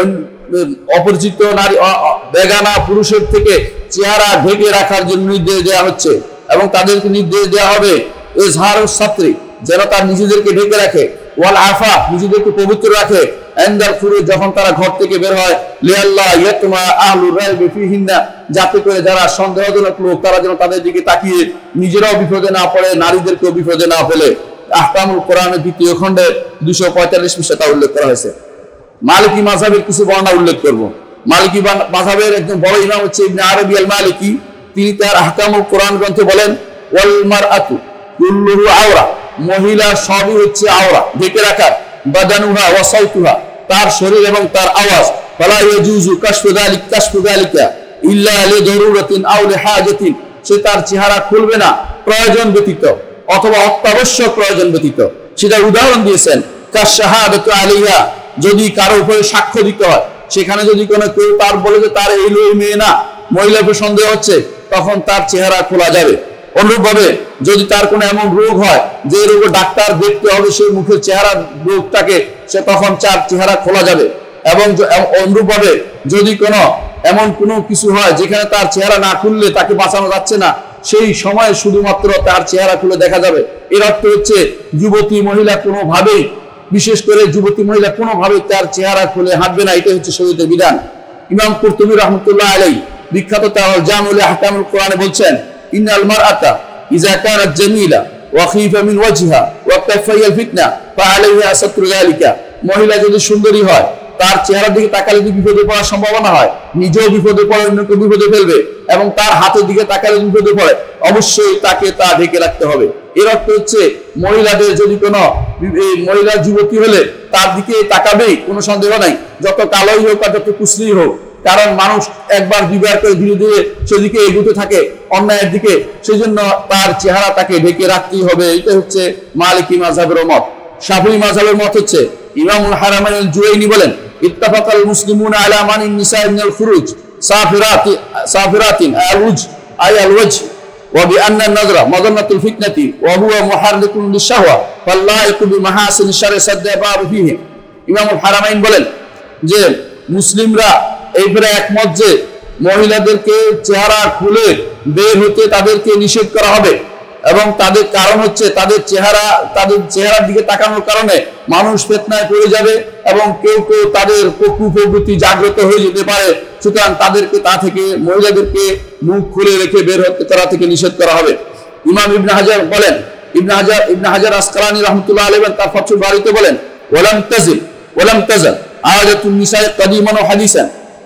অপরিচিত নারী বেগানা পুরুষের থেকে চেহারা ঢেকে রাখার জন্য নির্দেশ দেওয়া হচ্ছে, এবং তাদেরকে নির্দেশ দেওয়া হবে ইজহারুস সাতরি, যেন তার নিজেদেরকে ঢেকে রাখে, ওয়াল আফা, নিজেদেরকে পবিত্র রাখে, ইনদাল খুরুজ, যখন তারা ঘর থেকে বের হয়, লিআল্লাহ ইয়াতমা আহলুর রাইবি ফিহিন্না, যাতে করে যারা সন্দেহজনক লোক তারা যেন তাদের দিকে তাকিয়ে নিজেরাও বিপদে না পড়ে, নারীদেরকেও বিপদে না ফেলে। আহকামুল কোরআনের দ্বিতীয় খণ্ডে দুইশো পঁয়তাল্লিশ পৃষ্ঠা উল্লেখ করা হয়েছে। মালিকি মাযহাবের কিছু বর্ণনা উল্লেখ করব। মালিকি মাযহাবের একজন বড় ইমাম হচ্ছে ইবনে আরবি আল মালিকি, তিনি তার আহকামুল কোরআন গ্রন্থে বলেন, ওয়াল মারআতু কুল্লুহু আওরা, মহিলা সবই হচ্ছে আওরা, ঢেকে রাখার, বাদানুহা ওয়া সাউতুহা, তার শরীর এবং তার আওয়াজ, ফালা ইয়াজুজু কাশফু যালিক কাশফু যালিকা ইল্লা লিদারুরাতিন আও লিহাজাতিন, সে তার চেহারা খুলবে না প্রয়োজন ব্যতীত অথবা অত্যাবশ্যক প্রয়োজন ব্যতীত। সেটা উদাহরণ দিয়েছেন, কাশাহাদাতু আলাইহা, যদি কারো উপরে সাক্ষ্য দিতে হয়, সেখানে যদি কোনো কেউ তার বলে যে তার এই লোক মেয়ে না, মহিলাকে সন্দেহ হচ্ছে, তখন তার চেহারা খোলা যাবে। অনুরূপভাবে যদি তার কোনো এমন রোগ হয় যে রোগে ডাক্তার দেখতে হবে সেই মুখের চেহারা রোগটাকে, সে তখন তার চেহারা খোলা যাবে। এবং অনুরূপভাবে যদি কোনো এমন কোনো কিছু হয় যেখানে তার চেহারা না খুললে তাকে বাঁচানো যাচ্ছে না, সেই সময় শুধুমাত্র তার চেহারা খুলে দেখা যাবে। এর অর্থ হচ্ছে যুবতী মহিলা কোনোভাবেই, বিশেষ করে যুবতী মহিলা কোনোভাবেই তার চেহারা খুলে হাঁটবে না, এটা হচ্ছে শরীয়তের বিধান। ইমাম কুরতুবী রাহমাতুল্লাহ আলাইহি বিখ্যাত তার জামুল আহকামুল কোরআনে বলছেন, ইন্নাল মারআতা ইযা কানাত জামিলা ওয়া খিফা মিন ওয়াজহিহা ওয়া কাফাইয়াল ফিতনা ফাআলাইহা সাতরু যালিকা, মহিলা যদি সুন্দরী হয়, তার চেহারার দিকে তাকালে যদি বিপদে পড়ার সম্ভাবনা হয়, নিজেও বিপদে পড়ে, অন্যকে বিপদে ফেলবে, এবং তার হাতের দিকে তাকালে বিপদে পড়ে, অবশ্যই তাকে তা ঢেকে রাখতে হবে। এর অর্থ হচ্ছে মহিলাদের যদি কোনো মহিলা যুবতী হলে তার দিকে তাকাবেই, কোনো সন্দেহ নাই, যত কালোই হোক আর যত কুশ্রী হোক, কারণ মানুষ একবার বিবাহ করে ধীরে ধীরে সেদিকে এগুতে থাকে অন্যায়ের দিকে, সেই জন্য তার চেহারা তাকে ঢেকে রাখতেই হবে। এটা হচ্ছে মালিকি মাযহাবের মত। শাফিঈ মাযহাবের মত হচ্ছে, ইমামুল হারামাইন আল জুওয়াইনি বলেন, ইত্তাফাকাল মুসলিমুনা আলা মানিন নিসা মিনাল খুরুজ সাফিরাতি সাফিরাতিন আল-ওয়াজ আই আল-ওয়াজ ওয়া বিআন্না আন-নাযরা মাদান্নাতুল ফিতনাতি ওয়া হুয়া মুহাররিকুন লিশ-শাহওয়া ফাল্লাইকু বিমাহাসিন শারঈ সাদ্দাবাব ফিহি। ইমামুল হারামাইন বলেন যে মুসলিমরা এইবারে একমত যে মহিলাদেরকে চেহারা খুলে বের হতে তাদেরকে নিষেধ করা হবে, এবং তাদের কারণ হচ্ছে তাদের চেহারা তাদের চেহারার দিকে তাকানোর কারণে মানুষ ফিতনায় পড়ে যাবে এবং কেউ কেউ তাদের কুপ্রবৃত্তি জাগ্রত হয়ে যেতে পারে। সুতরাং তাদেরকে তা থেকে মহিলাদেরকে মুখ খুলে রেখে বের হতে করা থেকে নিষেধ করা হবে। ইমাম ইবনে হাজার বলেন, ইবনে হাজার ইবনে হাজার আসকালানী রাহমাতুল্লাহ আলাইহি তার ফাতহুল বারীতে বলেন, ওয়ালাম তাজিল ওয়ালাম তাজাল আদাতুন নিসা কাদিমান ওয়া হাদিসান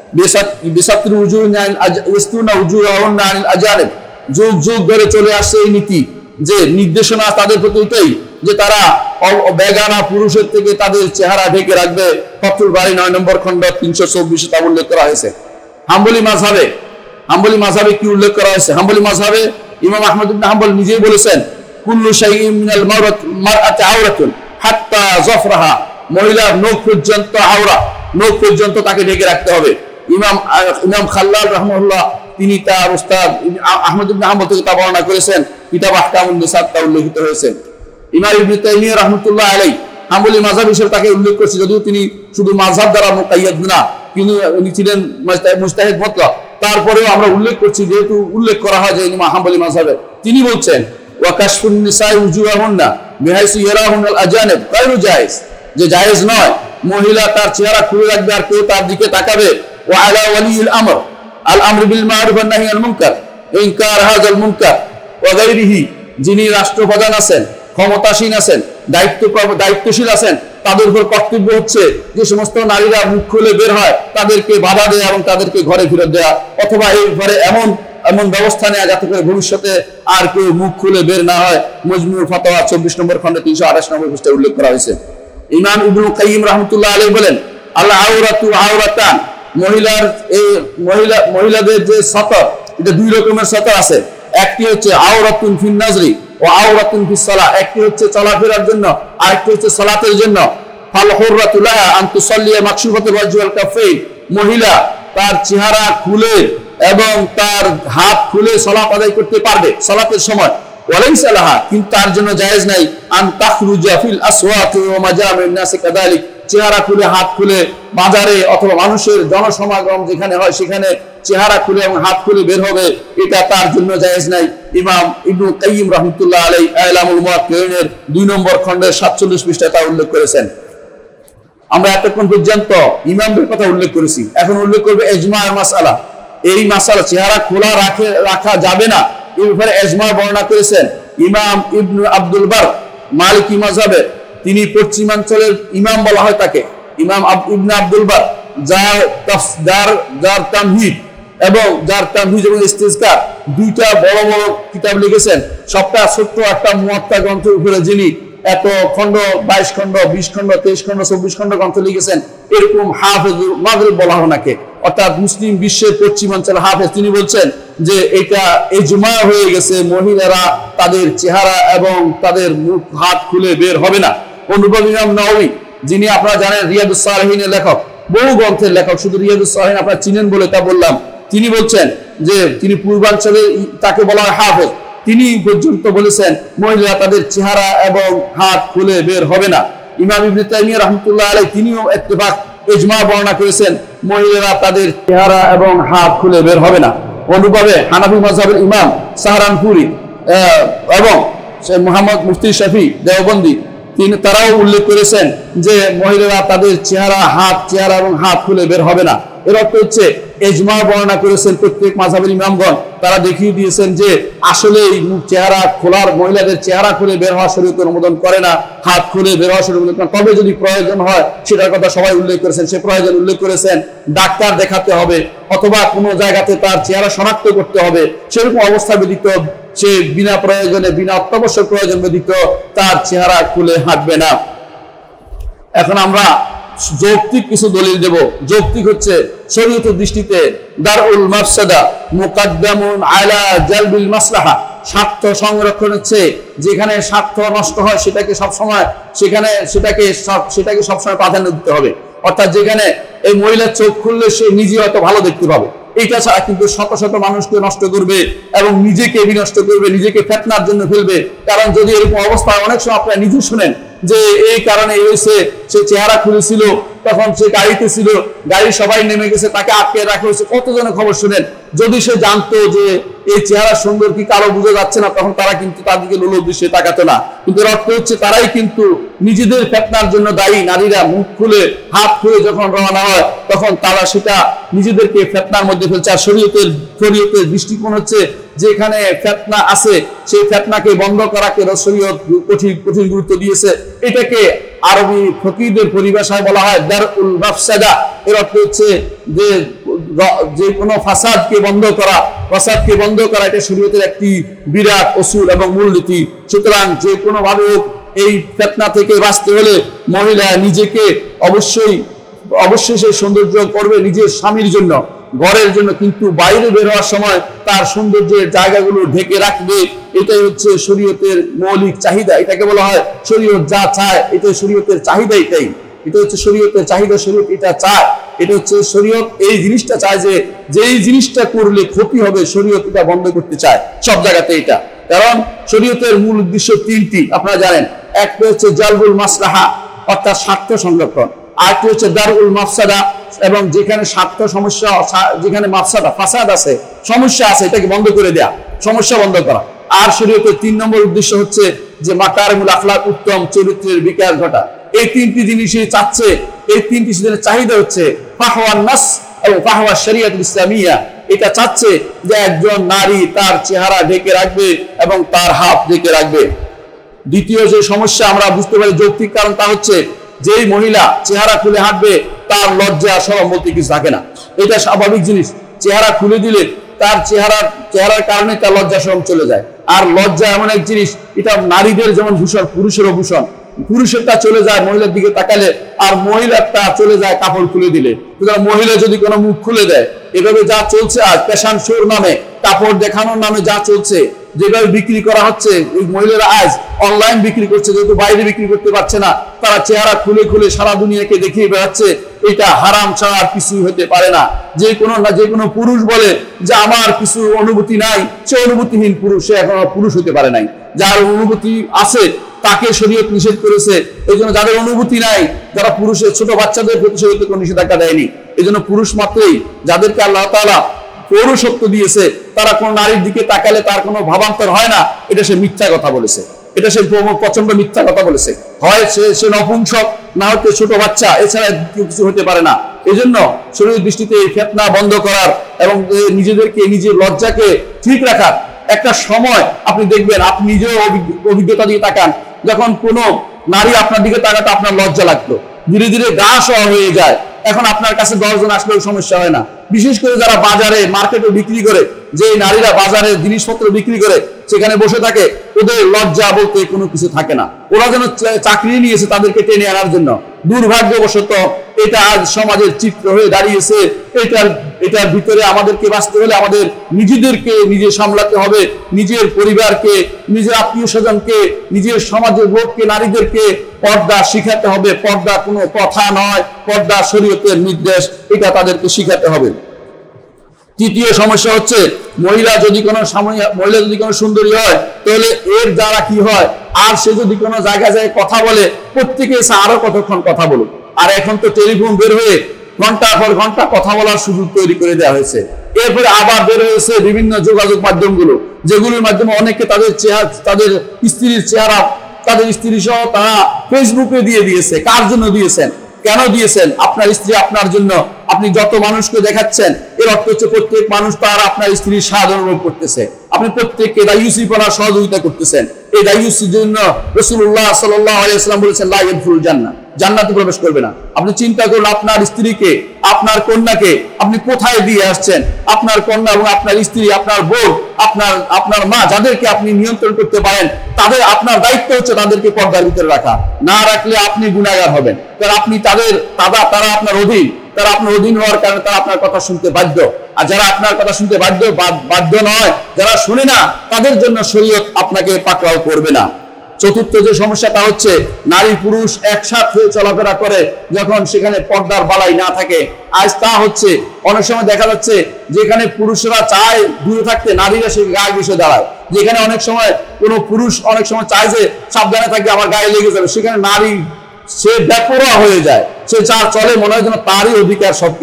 বিসাতরি উজুহিন ইয়াসতুনা উজুহাহুন্না আনিল আজানিব। যুগ যুগ ধরে চলে আসছে এই নীতি, যে নির্দেশনা তাদের প্রতি এটাই যে তারা বেগানা পুরুষের থেকে তাদের চেহারা ঢেকে রাখবে। ফাতহুল বারী নয় নম্বর খণ্ড তিনশো চব্বিশে তা উল্লেখ করা হয়েছে। হাম্বলি মাযহাবে হাম্বলি মাযহাবে কি উল্লেখ করা হয়েছে? হাম্বলি মাযহাবে ইমাম আহমদ ইবনে হাম্বল নিজেই বলেছেন, কুল্লু শাইইন মিনাল মারআতি আওরাতুন হাত্তা যফরাহা, মহিলার নখ পর্যন্ত আওরা, নখ পর্যন্ত তাকে ঢেকে রাখতে হবে। ইমাম ইমাম খাল্লাল রাহমাহুল্লাহ তিনি তার উস্তাদ আহমদ ইবনে হাম্বল থেকে তা বর্ণনা করেছেন, কিতাব আহকামুন নিসা তা উল্লেখিত হয়েছে। ইমাম ইবনে তাইমিয়া রাহমাতুল্লাহ আলাইহি হাম্বলি মাযহাব হিসেবে তাকে উল্লেখ করেছে, যদিও তিনি শুধু মাযহাব দ্বারা মুকাইয়াদ না, কিন্তু উনি ছিলেন মুজতাহিদ মুতলাক। তারপরেও আমরা উল্লেখ করছি, যেহেতু উল্লেখ করা হয় যে ইমাম হাম্বলি মাযহাবে, তিনি বলছেন ওয়া কাশফুন নিসাই উজুহাহুন্না বিহাইসু ইয়ারাহুনাল আজানিব গায়রু জায়েজ, যে জায়েজ নয় মহিলা তার চেহারা খুলে রাখবে আর কেউ তার দিকে তাকাবে। ওয়া আলা ওয়ালিল আমর আল আমর বিল মারুফ ওয়ান নাহি আনিল মুনকার ইনকার হাযাল মুনকার ওয়া গায়রিহি, যিনি রাষ্ট্রপ্রধান আছেন, ক্ষমতাসীন আছেন, দায়িত্ব দায়িত্বশীল আছেন, তাদের উপর কর্তব্য হচ্ছে যে সমস্ত নারীরা মুখ খুলে বের হয় তাদেরকে বাধা দেয়া এবং তাদেরকে ঘরে ফেরত দেওয়া, অথবা এই ঘরে এমন এমন ব্যবস্থা নেওয়া যাতে করে ভবিষ্যতে আর কেউ মুখ খুলে বের না হয়। মজমুউল ফাতাওয়া চব্বিশ নম্বর খণ্ডে তিনশো আঠাশ নম্বর পৃষ্ঠায় উল্লেখ করা হয়েছে। ইমাম ইবনুল কাইয়িম রাহমাতুল্লাহ আলাইহি বলেন, আল আওরাতু আওরাতান, মহিলার এই মহিলা মহিলাদের যে সতর, এটা দুই রকমের সতর আছে। একটি হচ্ছে আওরাতুন ফিন নাজরি ও আওরাতুন ফিস সালাহ, একটি হচ্ছে চলাফেরার জন্য, আরেকটি হচ্ছে সালাতের জন্য। ফাল হুররাতু লাহা আন তুসাল্লিয়া মাকশুফাতুল ওয়াজহি ওয়াল কাফাইন, মহিলা তার চেহারা খুলে এবং তার হাত খুলে সালাত আদায় করতে পারবে সালাতের সময়। ওয়ালাইসা লাহা, কিন্তু তার জন্য জায়েজ নাই আন তাখরুজা ফিল আসওয়াতি ওয়া মাজামিন নাস কাযালিক, চেহারা খুলে হাত খুলে বাজারে অথবা মানুষের জনসমাগম যেখানে হয় সেখানে চেহারা খুলে এবং হাত খুলে বের হবে, এটা তার জন্য জায়েজ নাই। ইমাম ইবনুল কাইয়িম রাহমাতুল্লাহ আলাইহি ইলামুল মুওয়াক্কিঈনের দুই নম্বর খণ্ডের সাতচল্লিশ পৃষ্ঠায় তা উল্লেখ করেছেন। আমরা এতক্ষণ পর্যন্ত ইমামদের কথা উল্লেখ করেছি, এখন উল্লেখ করবে ইজমার মাসআলা। এই মাসআলা চেহারা খোলা রাখে রাখা যাবে না, এই ব্যাপারে ইজমা বর্ণনা করেছেন ইমাম ইবনে আব্দুল বার মালিকি মাযহাবে। তিনি পশ্চিমাঞ্চলের ইমাম বলা হয় তাকে, ইমাম ইবনে আব্দুল বার, যার যার যার তামহিদ এবং যার তামহিদ এবং ইস্তিজকার দুইটা বড় বড় কিতাব লিখেছেন। সবটা ছোট্ট একটা মুয়াত্তা গ্রন্থের উপরে যিনি এত খণ্ড, বাইশ খণ্ড, বিশ খণ্ড, তেইশ খণ্ড, চব্বিশ খণ্ড গ্রন্থ লিখেছেন, এরকম হাফেজুল মাগরিব বলা হয় নাকে, অর্থাৎ মুসলিম বিশ্বের পশ্চিমাঞ্চল হাফেজ। তিনি বলছেন যে এটা ইজমা হয়ে গেছে, মহিলারা তাদের চেহারা এবং তাদের মুখ হাত খুলে বের হবে না। অনুভব ইমাম নাওয়ী, যিনি আপনারা জানেন রিয়াদুস সালিহিনের লেখক, বহু গ্রন্থের লেখক, শুধু রিয়াদুস সালিহিন আপনারা চিনেন বলে তা বললাম। তিনি বলছেন যে তিনি পূর্বাঞ্চলে, তাকে বলা হয় হাফেজ, তিনি পর্যন্ত বলেছেন মহিলারা তাদের চেহারা এবং হাত খুলে বের হবে না। ইমাম ইবনে তাইমিয়া রাহমাতুল্লাহ আলাইহি তিনিও ইত্তেফাক ইজমা বর্ণনা করেছেন, মহিলারা তাদের চেহারা এবং হাত খুলে বের হবে না। অনুভাবে হানাফি মাযহাবের ইমাম সাহারানপুরি এবং মুহাম্মদ মুফতি শাফি দেওবন্দি তিনি তারাও উল্লেখ করেছেন যে মহিলারা তাদের চেহারা হাত চেহারা এবং হাত খুলে বের হবে না। এর অর্থ হচ্ছে ইজমা বর্ণনা করেছেন প্রত্যেক মাযহাবের ইমামগণ, তারা দেখিয়ে দিয়েছেন যে আসলে চেহারা খোলার, মহিলাদের চেহারা খুলে বের হওয়া শরীয়ত অনুমোদন করে না, হাত খুলে বের হওয়া শরীয়ত অনুমোদন করে। তবে যদি প্রয়োজন হয় সেটার কথা সবাই উল্লেখ করেছেন, সে প্রয়োজন উল্লেখ করেছেন ডাক্তার দেখাতে হবে অথবা কোনো জায়গাতে তার চেহারা শনাক্ত করতে হবে, সেরকম অবস্থা ব্যতীত সে বিনা প্রয়োজনে, বিনা অত্যাবশ্যক প্রয়োজন ব্যতীত তার চেহারা খুলে হাঁটবে না। এখন আমরা যৌক্তিক কিছু দলিল দেব। যৌক্তিক হচ্ছে শরীয়তের দৃষ্টিতে দারউল মাফসাদা মুকাদ্দামুন আলা জালবিল মাসলাহা, স্বার্থ সংরক্ষণ হচ্ছে যেখানে স্বার্থ নষ্ট হয় সেটাকে সব সময় সেখানে সেটাকে সেটাকে সবসময় প্রাধান্য দিতে হবে। অর্থাৎ যেখানে এই মহিলার চোখ খুললে সে নিজে হয়তো ভালো দেখতে পাবে, এইটা ছাড়া কিন্তু শত শত মানুষকে নষ্ট করবে এবং নিজেকে বিনষ্ট করবে, নিজেকে ফিতনার জন্য ফেলবে। কারণ যদি এরকম অবস্থা, অনেক সময় আপনারা নিজে শুনেন যে এই কারণে হয়েছে, সে চেহারা খুলেছিল, তখন সে গাড়িতে ছিল, গাড়ি সবাই নেমে গেছে, তাকে আটকে রাখা হয়েছে, কতজনের খবর শুনেন। যদি সে জানতো যে এই চেহারা সুন্দর কি কালো বোঝা যাচ্ছে না, তখন তারা কিন্তু তার দিকে লোলুপ দৃষ্টিতে তাকাতো না। কিন্তু অর্থ হচ্ছে তারাই কিন্তু নিজেদের ফিতনার জন্য দায়ী। নারীরা মুখ খুলে হাত খুলে যখন রওনা হয় তখন তারা সেটা নিজেদেরকে ফিতনার মধ্যে ফেলছে। আর শরীয়তের শরীয়তের দৃষ্টিকোণ হচ্ছে যেখানে ফিতনা আছে সেই ফিতনাকে বন্ধ করাকে শরীয়ত কঠিন কঠিন গুরুত্ব দিয়েছে। এটাকে আরবি ফকিহদের পরিভাষায় বলা হয় দারউল মাফসাদা। এর অর্থ হচ্ছে যে যে কোনো ফাসাদকে বন্ধ করা, ফাসাদকে বন্ধ করা এটা শরীয়তের একটি বিরাট উসুল এবং মূলনীতি। সুতরাং যে কোনো ভাবে এই ফিতনা থেকে বাঁচতে হলে মহিলা নিজেকে অবশ্যই অবশ্যই সেই সৌন্দর্য করবে নিজের স্বামীর জন্য, ঘরের জন্য, কিন্তু বাইরে বের হওয়ার সময় তার সৌন্দর্যের জায়গাগুলো ঢেকে রাখবে। এটাই হচ্ছে শরীয়তের মৌলিক চাহিদা। এটাকে বলা হয় শরীয়ত যা চায়, এটা শরীয়তের চাহিদা। এটাই এটা হচ্ছে শরীয়তের চাহিদা। শরীয়ত এটা চায়, এটা হচ্ছে শরীয়ত এই জিনিসটা চায় যে যেই জিনিসটা করলে ক্ষতি হবে শরীয়ত এটা বন্ধ করতে চায় সব জায়গাতে। এটা কারণ শরীয়তের মূল উদ্দেশ্য তিনটি আপনারা জানেন। একটা হচ্ছে জালবুল মাসলাহা অর্থাৎ স্বার্থ সংরক্ষণ, আরেকটি হচ্ছে দারউল মাফসাদা এবং যেখানে স্বার্থ সমস্যা, যেখানে মাফসাদা ফাসাদ আছে, সমস্যা আছে, এটাকে বন্ধ করে দেয়া, সমস্যা বন্ধ করা। আর শরীয়তের তিন নম্বর উদ্দেশ্য হচ্ছে যে মাকারিমুল আখলাক উত্তম চরিত্রের বিকাশ ঘটা। এই তিনটি জিনিসই চাচ্ছে, এই তিনটি জিনিসের চাহিদা হচ্ছে ফাহওয়ান নাস এবং ফাহওয়া শরিয়াতুল ইসলামিয়া। এটা চাচ্ছে যে একজন নারী তার চেহারা ঢেকে রাখবে এবং তার হাত ঢেকে রাখবে। দ্বিতীয় যে সমস্যা আমরা বুঝতে পারি যৌক্তিক কারণ, তা হচ্ছে যেই মহিলা চেহারা খুলে হাঁটবে তার লজ্জা শরম বলতে কিছু থাকে না। এটা স্বাভাবিক জিনিস। চেহারা খুলে দিলে তার চেহারার চেহারার কারণে তার লজ্জা শরম চলে যায়। আর লজ্জা এমন এক জিনিস, এটা নারীদের যেমন ভূষণ, পুরুষেরও ভূষণ। পুরুষেরটা চলে যায় মহিলার দিকে তাকালে, আর মহিলারটা চলে যায় কাপড় খুলে দিলে। সুতরাং মহিলা যদি কোনো মুখ খুলে দেয়, এভাবে যা চলছে আজ ফ্যাশন শোর নামে, কাপড় দেখানোর নামে যা চলছে, যেভাবে বিক্রি করা হচ্ছে, ওই মহিলারা আজ অনলাইন বিক্রি করছে, যেহেতু বাইরে বিক্রি করতে পারছে না, তারা চেহারা খুলে খুলে সারা দুনিয়াকে দেখিয়ে বেড়াচ্ছে। এটা হারাম ছাড়া আর কিছুই হতে পারে না। যে কোনো না যে কোনো পুরুষ বলে যে আমার কিছু অনুভূতি নাই, সে অনুভূতিহীন পুরুষ, সে এখনো পুরুষ হতে পারে নাই। যার অনুভূতি আছে তাকে শরীয়ত নিষেধ করেছে। এই জন্য যাদের অনুভূতি নাই, যারা পুরুষের ছোট বাচ্চাদের প্রতি শরীয়তে কোনো নিষেধাজ্ঞা দেয়নি। এই জন্য পুরুষ মাত্রই যাদেরকে আল্লাহ তাআলা পৌরসত্ব দিয়েছে, তারা কোন নারীর দিকে তাকালে তার কোনো ভাবান্তর হয় না, এটা সে মিথ্যা কথা বলেছে, এটা সে প্রচন্ড মিথ্যা কথা বলেছে। হয় সে সে নপুংসক, না হতে ছোট বাচ্চা, এছাড়া কিছু হতে পারে না। এই জন্য শরীরের দৃষ্টিতে এই ফিতনা বন্ধ করার এবং নিজেদেরকে নিজের লজ্জাকে ঠিক রাখার একটা সময় আপনি দেখবেন, আপনি নিজেও অভিজ্ঞতা দিয়ে তাকান, যখন কোনো নারী আপনার দিকে তাকাতে আপনার লজ্জা লাগতো, ধীরে ধীরে গা সওয়া হয়ে যায়। এখন আপনার কাছে দশজন আসলেও সমস্যা হয় না। বিশেষ করে যারা বাজারে মার্কেটে বিক্রি করে, যে নারীরা বাজারে জিনিসপত্র বিক্রি করে সেখানে বসে থাকে, ওদের লজ্জা বলতে কোনো কিছু থাকে না। ওরা যেন চাকরি নিয়েছে তাদেরকে টেনে আনার জন্য। দুর্ভাগ্যবশত এটা আজ সমাজের চিত্র হয়ে দাঁড়িয়েছে। এটার এটার ভিতরে আমাদেরকে বাঁচতে হলে আমাদের নিজেদেরকে নিজে সামলাতে হবে, নিজের পরিবারকে, নিজের আত্মীয় স্বজনকে, নিজের সমাজের লোককে, নারীদেরকে পর্দা শিখাতে হবে। পর্দা কোনো কথা নয়, পর্দা শরীয়তের নির্দেশ, এটা তাদেরকে শিখাতে হবে। তৃতীয় সমস্যা হচ্ছে মহিলা যদি কোনো মহিলা যদি কোনো সুন্দরী হয়, তাহলে এর দ্বারা কি হয়, আর সে যদি কোনো জায়গায় যায় কথা বলে, প্রত্যেকে এসে আরো কতক্ষণ কথা বলুক। আর এখন তো টেলিফোন বের হয়ে ঘন্টার পর ঘন্টা কথা বলার সুযোগ তৈরি করে দেওয়া হয়েছে। এরপরে আবার বের হয়েছে বিভিন্ন যোগাযোগ মাধ্যমগুলো, যেগুলোর মাধ্যমে অনেকে তাদের চেহারা, তাদের স্ত্রীর চেহারা, তাদের স্ত্রী সহ তারা ফেসবুকে দিয়ে দিয়েছে। কার জন্য দিয়েছেন, কেন দিয়েছেন? আপনার স্ত্রী আপনার জন্য। আপনি যত মানুষকে দেখাচ্ছেন, এর অর্থ হচ্ছে প্রত্যেক মানুষ তার আপনার স্ত্রীর স্বাদ অনুভব করতেছে। আপনি প্রত্যেককে দায়ুসি করার সহযোগিতা করতেছেন। এই দায়ুসির জন্য রাসূলুল্লাহ সাল্লাল্লাহু আলাইহি ওয়াসাল্লাম বলেছেন লা ইয়াদখুলুল জান্নাহ, জান্নাতে প্রবেশ করবে না। আপনি চিন্তা করুন, আপনার স্ত্রীকে, আপনার কন্যাকে আপনি কোথায় দিয়ে আসছেন? আপনার কন্যা এবং আপনার স্ত্রী, আপনার বউ, আপনার আপনার মা, যাদেরকে আপনি নিয়ন্ত্রণ করতে পারেন, তাদের আপনার দায়িত্ব হচ্ছে তাদেরকে পর্দার ভিতরে রাখা। না রাখলে আপনি গুনাহগার হবেন, কারণ আপনি তাদের তারা তারা আপনার অধীন। তারা আপনার অধীন হওয়ার কারণে তারা আপনার কথা শুনতে বাধ্য। আর যারা আপনার কথা শুনতে বাধ্য বাধ্য নয়, যারা শুনে না, তাদের জন্য শরীয়ত আপনাকে পাকড়াও করবে না। চতুর্থ যে সমস্যাটা হচ্ছে, নারী পুরুষ একসাথে চলাফেরা করে যখন সেখানে পর্দার বালাই না থাকে। আজ তা হচ্ছে অনেক সময় দেখা যাচ্ছে যেখানে পুরুষরা চায় দূরে থাকতে, নারীরা সে গায়ে ঘেঁষে দাঁড়ায়। যেখানে অনেক সময় কোনো পুরুষ অনেক সময় চায় যে সাবধানে থাকবে, আমার গায়ে লেগে যাবে, সেখানে নারী সে বেপরোয়া হয়ে যায়। সে যা চলে মনে হয় যেন তারই অধিকার সবকিছু।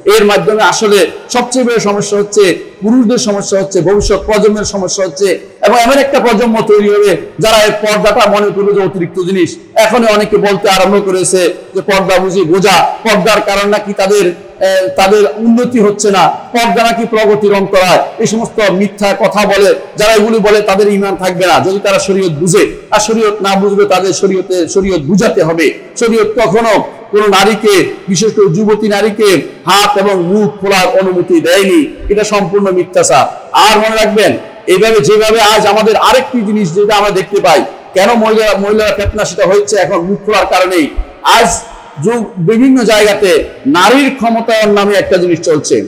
এর মাধ্যমে আসলে সবচেয়ে বড় সমস্যা হচ্ছে পুরুষদের সমস্যা হচ্ছে, ভবিষ্যৎ প্রজন্মের সমস্যা হচ্ছে, এবং এমন একটা প্রজন্ম তৈরি হবে যারা এই পর্দাটা মনে করবে যে অতিরিক্ত জিনিস। এখন অনেকে বলতে আরম্ভ করেছে যে পর্দা বুঝি বোঝা, পর্দার কারণ নাকি তাদের তাদের উন্নতি হচ্ছে না, পর্দা নাকি প্রগতির অন্তরায়। এই সমস্ত মিথ্যা কথা বলে যারা এগুলি বলে তাদের ঈমান থাকবে না যদি তারা শরীয়ত বুঝে। আর শরীয়ত না বুঝবে তাদের শরীয়তে শরীয়ত বুঝাতে হবে। শরীয়ত কখনো কোন নারীকে, বিশেষ করে যুবতী নারীকে হাত এবং মুখ খোলার অনুমতি দেয়নি। এটা সম্পূর্ণ মিথ্যাচার। আর মনে রাখবেন, এইভাবে যেভাবে আজ আমাদের আরেকটি জিনিস যেটা আমরা দেখতে পাই, কেন মহিলা মহিলারা ফেতনা সেটা হচ্ছে এখন মুখ খোলার কারণেই। আজ বিভিন্ন জায়গাতে নারীর ক্ষমতায়ন নামে একটা জিনিস চলছে।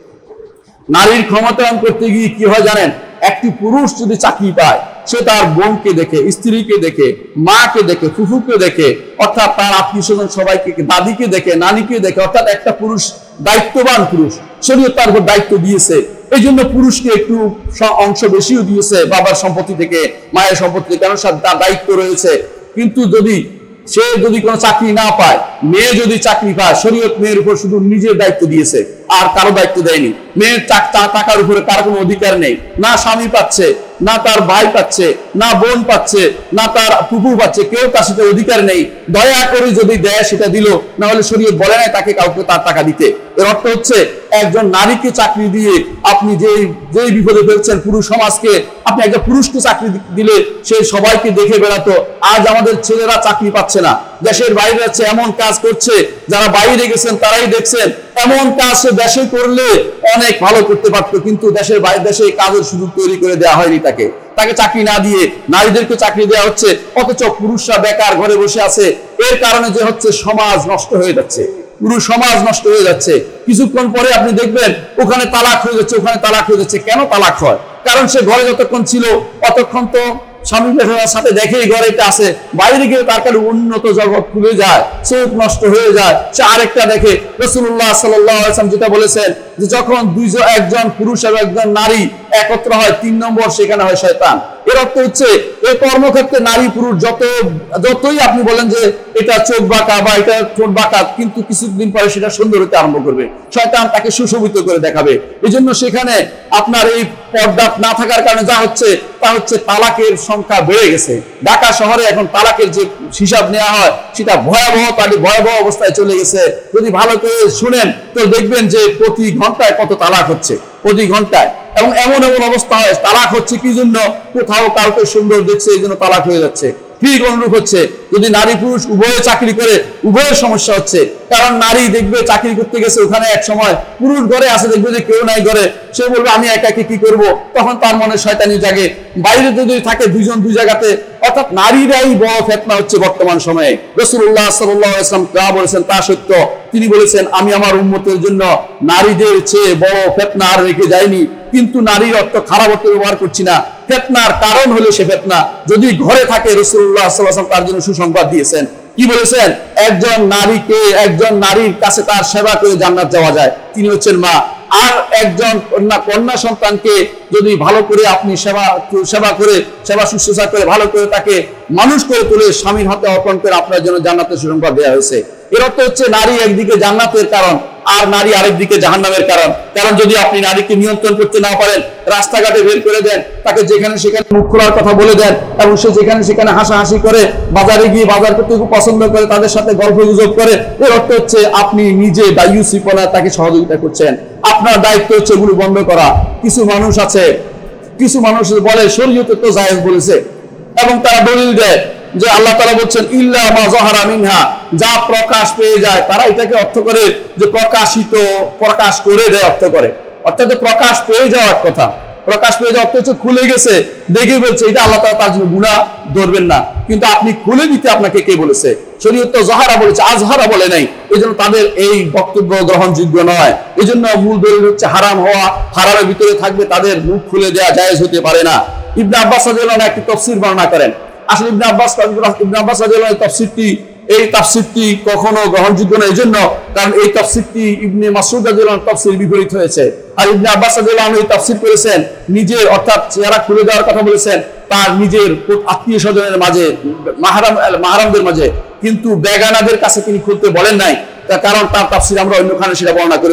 নারীর ক্ষমতায়ন করতে গিয়ে কি হয় জানেন? একটি পুরুষ যদি চাকরি পায়, সে তার বোনকে দেখে, স্ত্রীকে দেখে, মাকে দেখে, ফুফুকে দেখে, অর্থাৎ তার আত্মীয় স্বজন সবাইকে, দাদিকে দেখে, নানিকে দেখে, অর্থাৎ একটা পুরুষ দায়িত্ববান পুরুষ, শরীয়ত তার উপর দায়িত্ব দিয়েছে। এই জন্য পুরুষকে একটু অংশ বেশিও দিয়েছে বাবার সম্পত্তি থেকে, মায়ের সম্পত্তি থেকে, কারণ তার দায়িত্ব রয়েছে। কিন্তু যদি সে যদি কোনো চাকরি না পায়, মেয়ে যদি চাকরি পায়, শরীয়ত মেয়ের উপর শুধু নিজের দায়িত্ব দিয়েছে, আর কারো দায়িত্ব দেয়নি। মেয়ের টাকার উপরে কার কোনো অধিকার নেই, না স্বামী পাচ্ছে, না তার ভাই পাচ্ছে, না বোন পাচ্ছে, না তার ফুফু পাচ্ছে, কেউ তার সাথে অধিকার নেই। দয়া করে যদি দেয় সেটা দিল, না হলে শরীয়ত বলে নাই তাকে কাউকে তার টাকা দিতে। এর অর্থ হচ্ছে একজন নারীকে চাকরি দিয়ে আপনি যেই যেই বিপদে ফেলছেন পুরুষ সমাজকে। আপনি একজন পুরুষকে চাকরি দিলে সে সবাইকে দেখে বেড়াতো। আজ আমাদের ছেলেরা চাকরি পাচ্ছে না, দেশের বাইরে যাচ্ছে, এমন কাজ করছে, যারা বাইরে গেছেন তারাই দেখছেন এমন কাজ সে দেশে করলে অনেক ভালো করতে পারতো, কিন্তু দেশের বাইরে দেশে কাজের সুযোগ তৈরি করে দেওয়া হয়নি তাকে। তাকে চাকরি না দিয়ে নারীদেরকে চাকরি দেওয়া হচ্ছে, অথচ পুরুষরা বেকার ঘরে বসে আছে। এর কারণে যে হচ্ছে সমাজ নষ্ট হয়ে যাচ্ছে, পুরো সমাজ নষ্ট হয়ে যাচ্ছে। কিছুক্ষণ পরে আপনি দেখবেন ওখানে তালাক হয়ে যাচ্ছে, ওখানে তালাক হয়ে যাচ্ছে। কেন তালাক হয়? কারণ সে ঘরে যতক্ষণ ছিল ততক্ষণ তো স্বামী সাথে দেখেই ঘরে এটা আছে, বাইরে গিয়ে তার কাছে উন্নত জগৎ খুলে যায়, চোখ নষ্ট হয়ে যায়, সে আরেকটা দেখে। রাসূলুল্লাহ সাল্লাল্লাহু আলাইহি ওয়াসাল্লাম যেটা বলেছেন যে যখন দুইজন, একজন পুরুষ এবং একজন নারী একত্র হয়, তিন নম্বর সেখানে হয় শয়তান। এর অর্থ হচ্ছে এই কর্মক্ষেত্রে নারী পুরুষ যত যতই আপনি বলেন যে এটা চোখ বাঁকা বা এটা ঠোঁট বাঁকা, কিন্তু কিছুদিন পরে সেটা সুন্দর হতে আরম্ভ করবে, শয়তান তাকে সুশোভিত করে দেখাবে। এই জন্য সেখানে আপনার এই পর্দা না থাকার কারণে যা হচ্ছে তা হচ্ছে তালাকের সংখ্যা বেড়ে গেছে। ঢাকা শহরে এখন তালাকের যে হিসাব নেওয়া হয় সেটা ভয়াবহ তালি ভয়াবহ অবস্থায় চলে গেছে। যদি ভালো করে শুনেন তো দেখবেন যে প্রতি ঘন্টায় কত তালাক হচ্ছে, প্রতি ঘন্টায়। এবং এমন এমন অবস্থা হয়, তালাক হচ্ছে কি জন্য? কোথাও কাউকে সুন্দর দেখছে এই জন্য তালাক হয়ে যাচ্ছে। ঠিক অনুরূপ হচ্ছে যদি নারী পুরুষ উভয়ে চাকরি করে, উভয়ের সমস্যা হচ্ছে। কারণ নারী দেখবে চাকরি করতে গেছে, ওখানে এক সময় পুরুষ ঘরে আসে, দেখবে যে কেউ নাই ঘরে, সে বলবে আমি একা একা কি করবো, তখন তার মনে শয়তানি জাগে। বাইরে যদি থাকে দুইজন দুই জায়গাতে, অর্থাৎ নারীরাই বড় ফিতনা হচ্ছে বর্তমান সময়ে। রাসূলুল্লাহ সাল্লাল্লাহু আলাইহি ওয়াসাল্লাম যা বলেছেন তা সত্য। তিনি বলেছেন আমি আমার উম্মতের জন্য নারীদের চেয়ে বড় ফিতনা আর রেখে যাইনি। কিন্তু নারীর অর্থ খারাপ অর্থ ব্যবহার করছি না, ফিতনার কারণ হলো সে ফিতনা যদি ঘরে থাকে। রাসূলুল্লাহ সাল্লাল্লাহু আলাইহি ওয়াসাল্লাম তার জন্য সুসংবাদ দিয়েছেন। কি বলেছেন? একজন নারীকে, একজন নারীর কাছে তার সেবা করে জান্নাত যাওয়া যায়, তিনি হচ্ছেন মা। আর একজন কন্যা কন্যা সন্তানকে যদি ভালো করে আপনি সেবা সেবা করে সেবা শুশ্রূষা করে ভালো করে তাকে মানুষ করে তুলে স্বামীর হাতে অর্পণ করে আপনার জন্য জান্নাতের সুসংবাদ দেওয়া হয়েছে। এর অর্থ হচ্ছে নারী একদিকে জান্নাতের কারণ আর নারী আরেকদিকে জাহান্নামের কারণ। কারণ যদি আপনি নারীকে নিয়ন্ত্রণ করতে না পারেন, রাস্তাঘাটে বের করে দেন, তাকে যেখানে সেখানে মুখ খোলার কথা বলে দেন, এবং সে যেখানে সেখানে হাসাহাসি করে, বাজারে গিয়ে বাজার করতে খুব পছন্দ করে, তাদের সাথে গল্প গুজব করে, এর অর্থ হচ্ছে আপনি নিজে দায়ুসিপনা তাকে সহযোগিতা করছেন। আপনার দায়িত্ব হচ্ছে এগুলো বন্ধ করা। কিছু মানুষ আছে, কিছু মানুষ বলে শরীয়তে তো জায়েজ বলেছে, এবং তারা দলিল দেয় যে আল্লাহ তাআলা বলছেন ইল্লা মা যাহারা মিনহা, যা প্রকাশ পেয়ে যায়। তারা এটাকে অর্থ করে যে প্রকাশিত, প্রকাশ করে দেয় অর্থ করে, অর্থাৎ প্রকাশ পেয়ে যাওয়ার কথা। প্রকাশ পেয়ে যাওয়া অর্থ হচ্ছে খুলে গেছে, দেখে বলছে এটা আল্লাহ তাআলা তার জন্য গুনাহ ধরবেন না। কিন্তু আপনি খুলে দিতে আপনাকে কে বলেছে? শরীয়ত তো যাহারা বলেছে, আজহারা বলে নাই। এই জন্য তাদের এই বক্তব্য গ্রহণযোগ্য নয়। এই জন্য মূল দলিল হচ্ছে হারাম হওয়া, হারামের ভিতরে থাকবে, তাদের মুখ খুলে দেওয়া জায়েজ হতে পারে না। ইবনে আব্বাস রাদিয়াল্লাহু আনহু একটি তাফসীর বর্ণনা করেন। আসলে ইবনে আব্বাস ইবনে আব্বাস রাদিয়াল্লাহু আনহু তাফসীরটি এই তাফসীরটি কখনো গ্রহণযোগ্য না, এই জন্য কারণ এই তাফসীরটি ইবনে মাসউদ রাদিয়াল্লাহু আনহু তাফসীর বিপরীত হয়েছে। আর ইবনে আব্বাস রাদিয়াল্লাহু আনহু এই তাফসীর করেছেন নিজের, অর্থাৎ চেহারা খুলে দেওয়ার কথা বলেছেন তার নিজের আত্মীয় স্বজনের মাঝে, মাহরাম মাহরামদের মাঝে, কিন্তু বেগানাদের কাছে তিনি খুলতে বলেন নাই। তার কারণ তার তাফসীর আমরা অন্যখানে সেটা বর্ণনা করেছি।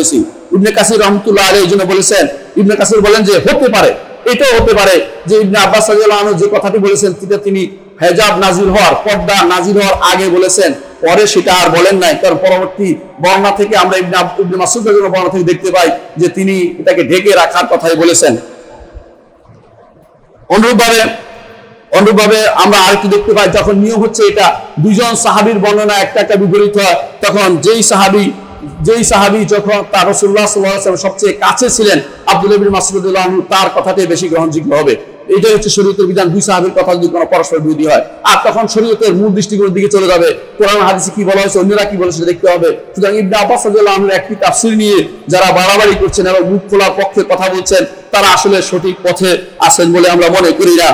ইবনে কাসির রাহমাতুল্লাহ আলাইহি এই জন্য বলেছেন, ইবনে কাসির বলেন যে হতে পারে, এটাও হতে পারে যে ইবনে আব্বাস রাদিয়াল্লাহু আনহু যে কথাটি বলেছেন সেটা তিনি হেজাব নাজিল হওয়ার, পর্দা নাজিল হওয়ার আগে বলেছেন, পরে সেটা আর বলেন নাই। তার পরবর্তী বর্ণনা থেকে আমরা ইবনে ইবনে মাসউদ রাদিয়াল্লাহু বর্ণনা থেকে দেখতে পাই যে তিনি এটাকে ঢেকে রাখার কথাই বলেছেন। অনুরূপভাবে অনুরূপভাবে আমরা আরেকটু দেখতে পাই, যখন নিয়ম হচ্ছে এটা দুইজন সাহাবীর বর্ণনা একটা একটা বিপরীত হয়, তখন যেই সাহাবী যেই সাহাবী যখন তার রাসূলুল্লাহ সাল্লাল্লাহু আলাইহি ওয়াসাল্লাম সবচেয়ে কাছে ছিলেন, আব্দুল্লাহ ইবনে মাসউদ রাদিয়াল্লাহু আনহু, তার কথাটাই বেশি গ্রহণযোগ্য হবে। এটাই হচ্ছে শরীয়তের বিধান। দুই সাহাবীর কথা যদি কোনো পরস্পর বিরোধী হয়, আর তখন শরীয়তের মূল দৃষ্টিকোণের দিকে চলে যাবে, কোরআন হাদিসে কি বলা হয়েছে, অন্যরা কি বলেছে দেখতে হবে। সুতরাং ইবনে আব্বাস রাদিয়াল্লাহু আনহুর একটি তাফসীর নিয়ে যারা বাড়াবাড়ি করছেন এবং মুখ খোলার পক্ষে কথা বলছেন, তারা আসলে সঠিক পথে আছেন বলে আমরা মনে করি না।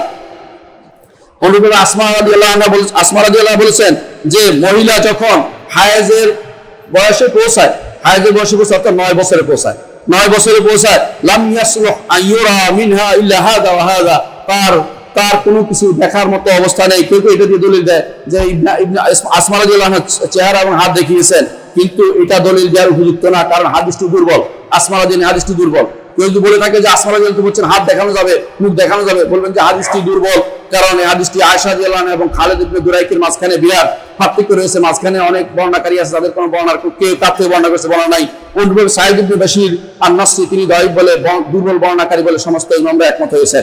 অনুরূপে আসমা রাদিয়াল্লাহু আনহা বলেছেন, আসমা রাদিয়াল্লাহু আনহা বলেছেন যে মহিলা যখন হায়েজের বয়সে পৌঁছায়, হায়েজের বয়সে পৌঁছায় অর্থাৎ নয় বছরে পৌঁছায়, নয় বছরে পৌঁছায় লাম ইয়াসলুহ আইয়ুরা মিনহা ইল্লা হাদা ওয়া হাদা, তার তার কোনো কিছু দেখার মতো অবস্থা নেই। কেউ কেউ এটা দিয়ে দলিল দেয় যে ইবনে ইবনে আসমা রাদিয়াল্লাহু আনহা চেহারা এবং হাত দেখিয়েছেন, কিন্তু এটা দলিল দেওয়ার উপযুক্ত না, কারণ হাদিসটি দুর্বল। আসমা রাদিয়াল্লাহু হাদিসটি দুর্বল। কেউ যদি বলে থাকে যে আসমা রাদিয়াল্লাহু আনহা বলছেন হাত দেখানো যাবে, মুখ দেখানো যাবে, বলবেন যে হাদিসটি দুর্বল, কারণ এই হাদিসটি আয়েশা রাদিয়াল্লাহু আনহা এবং খালিদ ইবনে দুরাইকের মাঝখানে বিরাট পার্থক্য রয়েছে। মাঝখানে অনেক বর্ণনাকারী আছে, তাদের কোনো বর্ণনার কেউ তার থেকে বর্ণনা করেছে বলা নাই। অনুরূপে সাঈদ ইবনে বাশির আন-নাসরি তিনি দাঈফ বলে, দুর্বল বর্ণনাকারী বলে সমস্ত ইমামরা একমত হয়েছেন।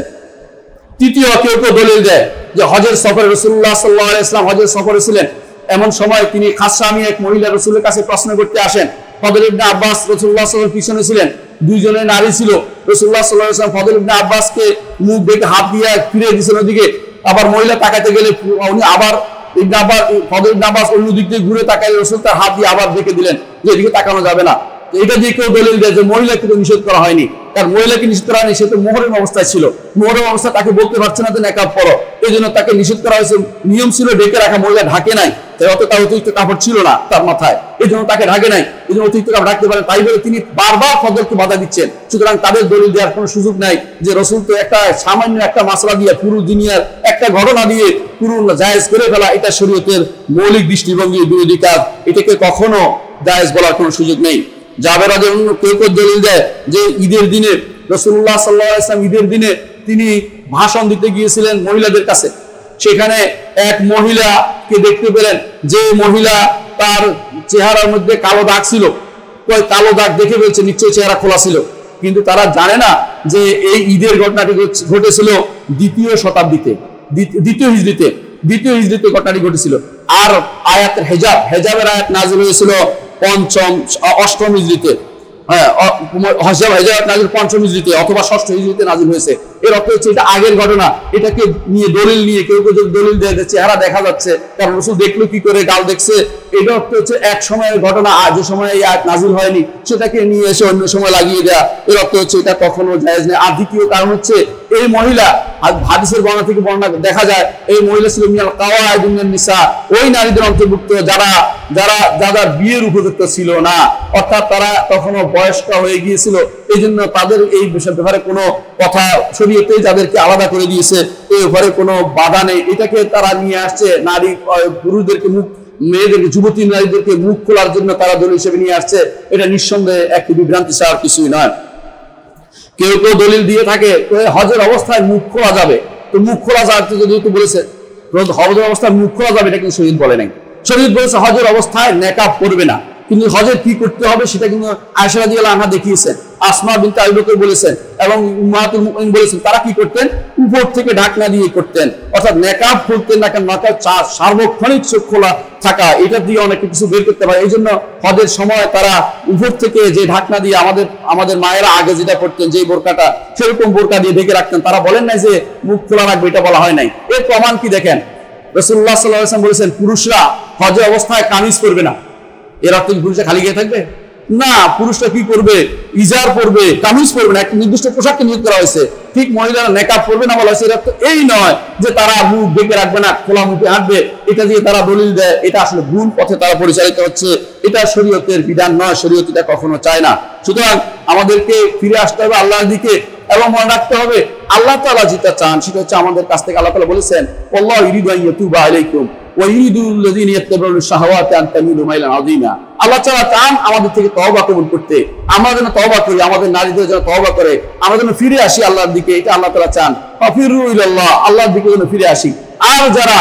তৃতীয় কেউ কেউ দলিল দেয় যে হজের সফরে রাসূলুল্লাহ সাল্লাল্লাহু আলাইহি ওয়াসাল্লাম হজের সফরে ছিলেন, এমন সময় তিনি খাসসামি এক মহিলা রাসূলের কাছে প্রশ্ন করতে আসেন। ফদল ইবনে আব্বাস রাসূলুল্লাহ সাল্লাল্লাহু আলাইহি ওয়াসাল্লাম পিছনে ছিলেন, দুইজনে নারী ছিল। রাসূলুল্লাহ সাল্লাল্লাহু আলাইহি ওয়াসাল্লাম ফদল ইবনে আব্বাসকে মুখ দেখে হাত দিয়ে ফিরে দিয়েছেন ওদিকে, আবার মহিলা তাকাতে গেলে উনি আবার ইবনে আব্বাস ফদল ইবনে আব্বাস অন্য দিক দিয়ে ঘুরে তাকাইলে রাসূল তার হাত দিয়ে আবার দেখে দিলেন যে এদিকে তাকানো যাবে না। এটা দিয়ে কেউ দলিল দেয় যে মহিলাকে তো নিষেধ করা হয়নি, কারণ মহিলাকে নিষেধ করা হয়নি, সে তো মুহররম অবস্থায় ছিল, মুহররম অবস্থা তাকে বলতে পারছে না যে নেকাব পরো, এই জন্য তাকে নিষেধ করা হয়েছে। নিয়ম ছিল ঢেকে রাখা, মহিলা ঢাকে নাই, তাই অত তার অতিরিক্ত কাপড় ছিল না তার মাথায়, এই জন্য তাকে ঢাকে নাই, এই জন্য অতিরিক্ত কাপড় ঢাকতে পারে, তাই বলে তিনি বারবার ফদলকে বাধা দিচ্ছেন। সুতরাং তাদের দলিল দেওয়ার কোনো সুযোগ নাই যে রাসূল তো একটা সামান্য একটা মাসলা দিয়ে পুরো দুনিয়ার একটা ঘটনা দিয়ে পুরো জায়েজ করে ফেলা, এটা শরীয়তের মৌলিক দৃষ্টিভঙ্গির বিরোধী কাজ, এটাকে কখনো জায়েজ বলার কোনো সুযোগ নেই। জাবের রাদিয়াল্লাহু আনহু কেউ কেউ দলিল দেয় যে ঈদের দিনে রাসূলুল্লাহ সাল্লাল্লাহু আলাইহি ওয়াসাল্লাম ঈদের দিনে তিনি ভাষণ দিতে গিয়েছিলেন মহিলাদের কাছে, সেখানে এক মহিলাকে দেখতে পেলেন, যে মহিলা তার চেহারার মধ্যে কালো দাগ ছিল, ওই কালো দাগ দেখে বলছে নিশ্চয়ই চেহারা খোলা ছিল, কিন্তু তারা জানে না যে এই ঈদের ঘটনাটি ঘটেছিল দ্বিতীয় শতাব্দীতে, দ্বিতীয় হিজরিতে দ্বিতীয় হিজরিতে ঘটনাটি ঘটেছিল। আর আয়াত হেজাব, হেজাবের আয়াত নাযিল হয়েছিল পঞ্চম অষ্টম হিজরিতে, হ্যাঁ হেজাব হেজাব নাযিল পঞ্চম হিজরিতে অথবা ষষ্ঠ হিজরিতে নাযিল হয়েছে। এর অর্থ হচ্ছে এটা আগের ঘটনা। এটাকে নিয়ে দলিল নিয়ে কেউ কেউ যদি দলিল দেয় চেহারা দেখা যাচ্ছে, কারণ রাসূল দেখলো কি করে, গাল দেখছে, এটা অর্থ হচ্ছে এক সময়ের ঘটনা, যে সময় এই আয়াত নাযিল হয়নি সেটাকে নিয়ে এসে অন্য সময় লাগিয়ে দেওয়া, এর অর্থ হচ্ছে এটা কখনো জায়েজ নেই। আর দ্বিতীয় কারণ হচ্ছে এই মহিলা, হাদিসের বর্ণনা থেকে বর্ণনা দেখা যায় এই মহিলা ছিল মিনাল কাওয়াইদ মিনান নিসা, ওই নারীদের অন্তর্ভুক্ত যারা যারা যারা বিয়ের উপযুক্ত ছিল না, অর্থাৎ তারা তখনও বয়স্ক হয়ে গিয়েছিল, এই জন্য তাদের এই ব্যাপারে কোনো কথা শরীয়তে যাদেরকে আলাদা করে দিয়েছে, এই ব্যাপারে কোনো বাধা নেই। এটাকে তারা নিয়ে আসছে নারী পুরুষদেরকে মুখ, মেয়েদেরকে যুবতী নারীদেরকে মুখ খোলার জন্য তারা দলিল হিসেবে নিয়ে আসছে, এটা নিঃসন্দেহে একটি বিভ্রান্তি ছাড়া কিছুই নয়। কেউ কেউ দলিল দিয়ে থাকে হজের অবস্থায় মুখ খোলা যাবে, তো মুখ খোলা যাবে যেহেতু বলেছে হজের অবস্থায় মুখ খোলা যাবে, এটা কিন্তু শরীয়ত বলে নাই। শরীয়ত বলেছে হজের অবস্থায় নেকাব করবে না, কিন্তু হজের কি করতে হবে সেটা কিন্তু আয়েশা রাদিয়াল্লাহু আনহা দেখিয়েছেন, আসমা বিনতে আবু বকর বলেছেন এবং উম্মাহাতুল মুমিনিন বলেছেন, তারা কি করতেন উপর থেকে ঢাকনা দিয়ে করতেন, অর্থাৎ নেকাব খুলতেন না, কারণ নেকাব সার্বক্ষণিক চোখ খোলা থাকা, এটা দিয়ে অনেক কিছু বের করতে পারে। এই জন্য হজের সময় তারা উপর থেকে যে ঢাকনা দিয়ে আমাদের আমাদের মায়েরা আগে যেটা করতেন, যে বোরকাটা, সেরকম বোরকা দিয়ে ঢেকে রাখতেন। তারা বলেন নাই যে মুখ খোলা রাখবে, এটা বলা হয় নাই। এর প্রমাণ কি দেখেন, রাসূলুল্লাহ সাল্লাল্লাহু আলাইহি ওয়াসাল্লাম বলেছেন পুরুষরা হজের অবস্থায় কামিজ পরবে না। এর অর্থ কি পুরুষরা খালি গায়ে থাকবে? না, পুরুষরা কি করবে, ইজার পরবে, কামিজ পরবে না, একটা নির্দিষ্ট পোশাককে নিয়োগ করা হয়েছে। ঠিক মহিলারা নেকাব পরবে না বলা হয়েছে, এর অর্থ এই নয় যে তারা মুখ ঢেকে রাখবে না, খোলা মুখে হাঁটবে, এটা দিয়ে তারা দলিল দেয়, এটা আসলে ভুল পথে তারা পরিচালিত হচ্ছে, এটা শরীয়তের বিধান নয়, শরীয়ত এটা কখনো চায় না। সুতরাং আমাদেরকে ফিরে আসতে হবে আল্লাহর দিকে এবং মনে রাখতে হবে আল্লাহ তাআলা যেটা চান সেটা হচ্ছে আমাদের কাছ থেকে, আল্লাহ তাআলা বলেছেন আল্লাহু ইরিদু আন ইয়াতুবা আলাইকুম, আল্লাহ তাআলা চান আমাদের থেকে তওবা কবুল করতে, আমরা যেন তওবা করি, আমাদের নারীদের যেন তওবা করে, আমরা যেন ফিরে আসি আল্লাহর দিকে, এটা আল্লাহ তাআলা চান। ফাফিরু ইলাল্লাহ, আল্লাহর দিকে যেন ফিরে আসি। আর যারা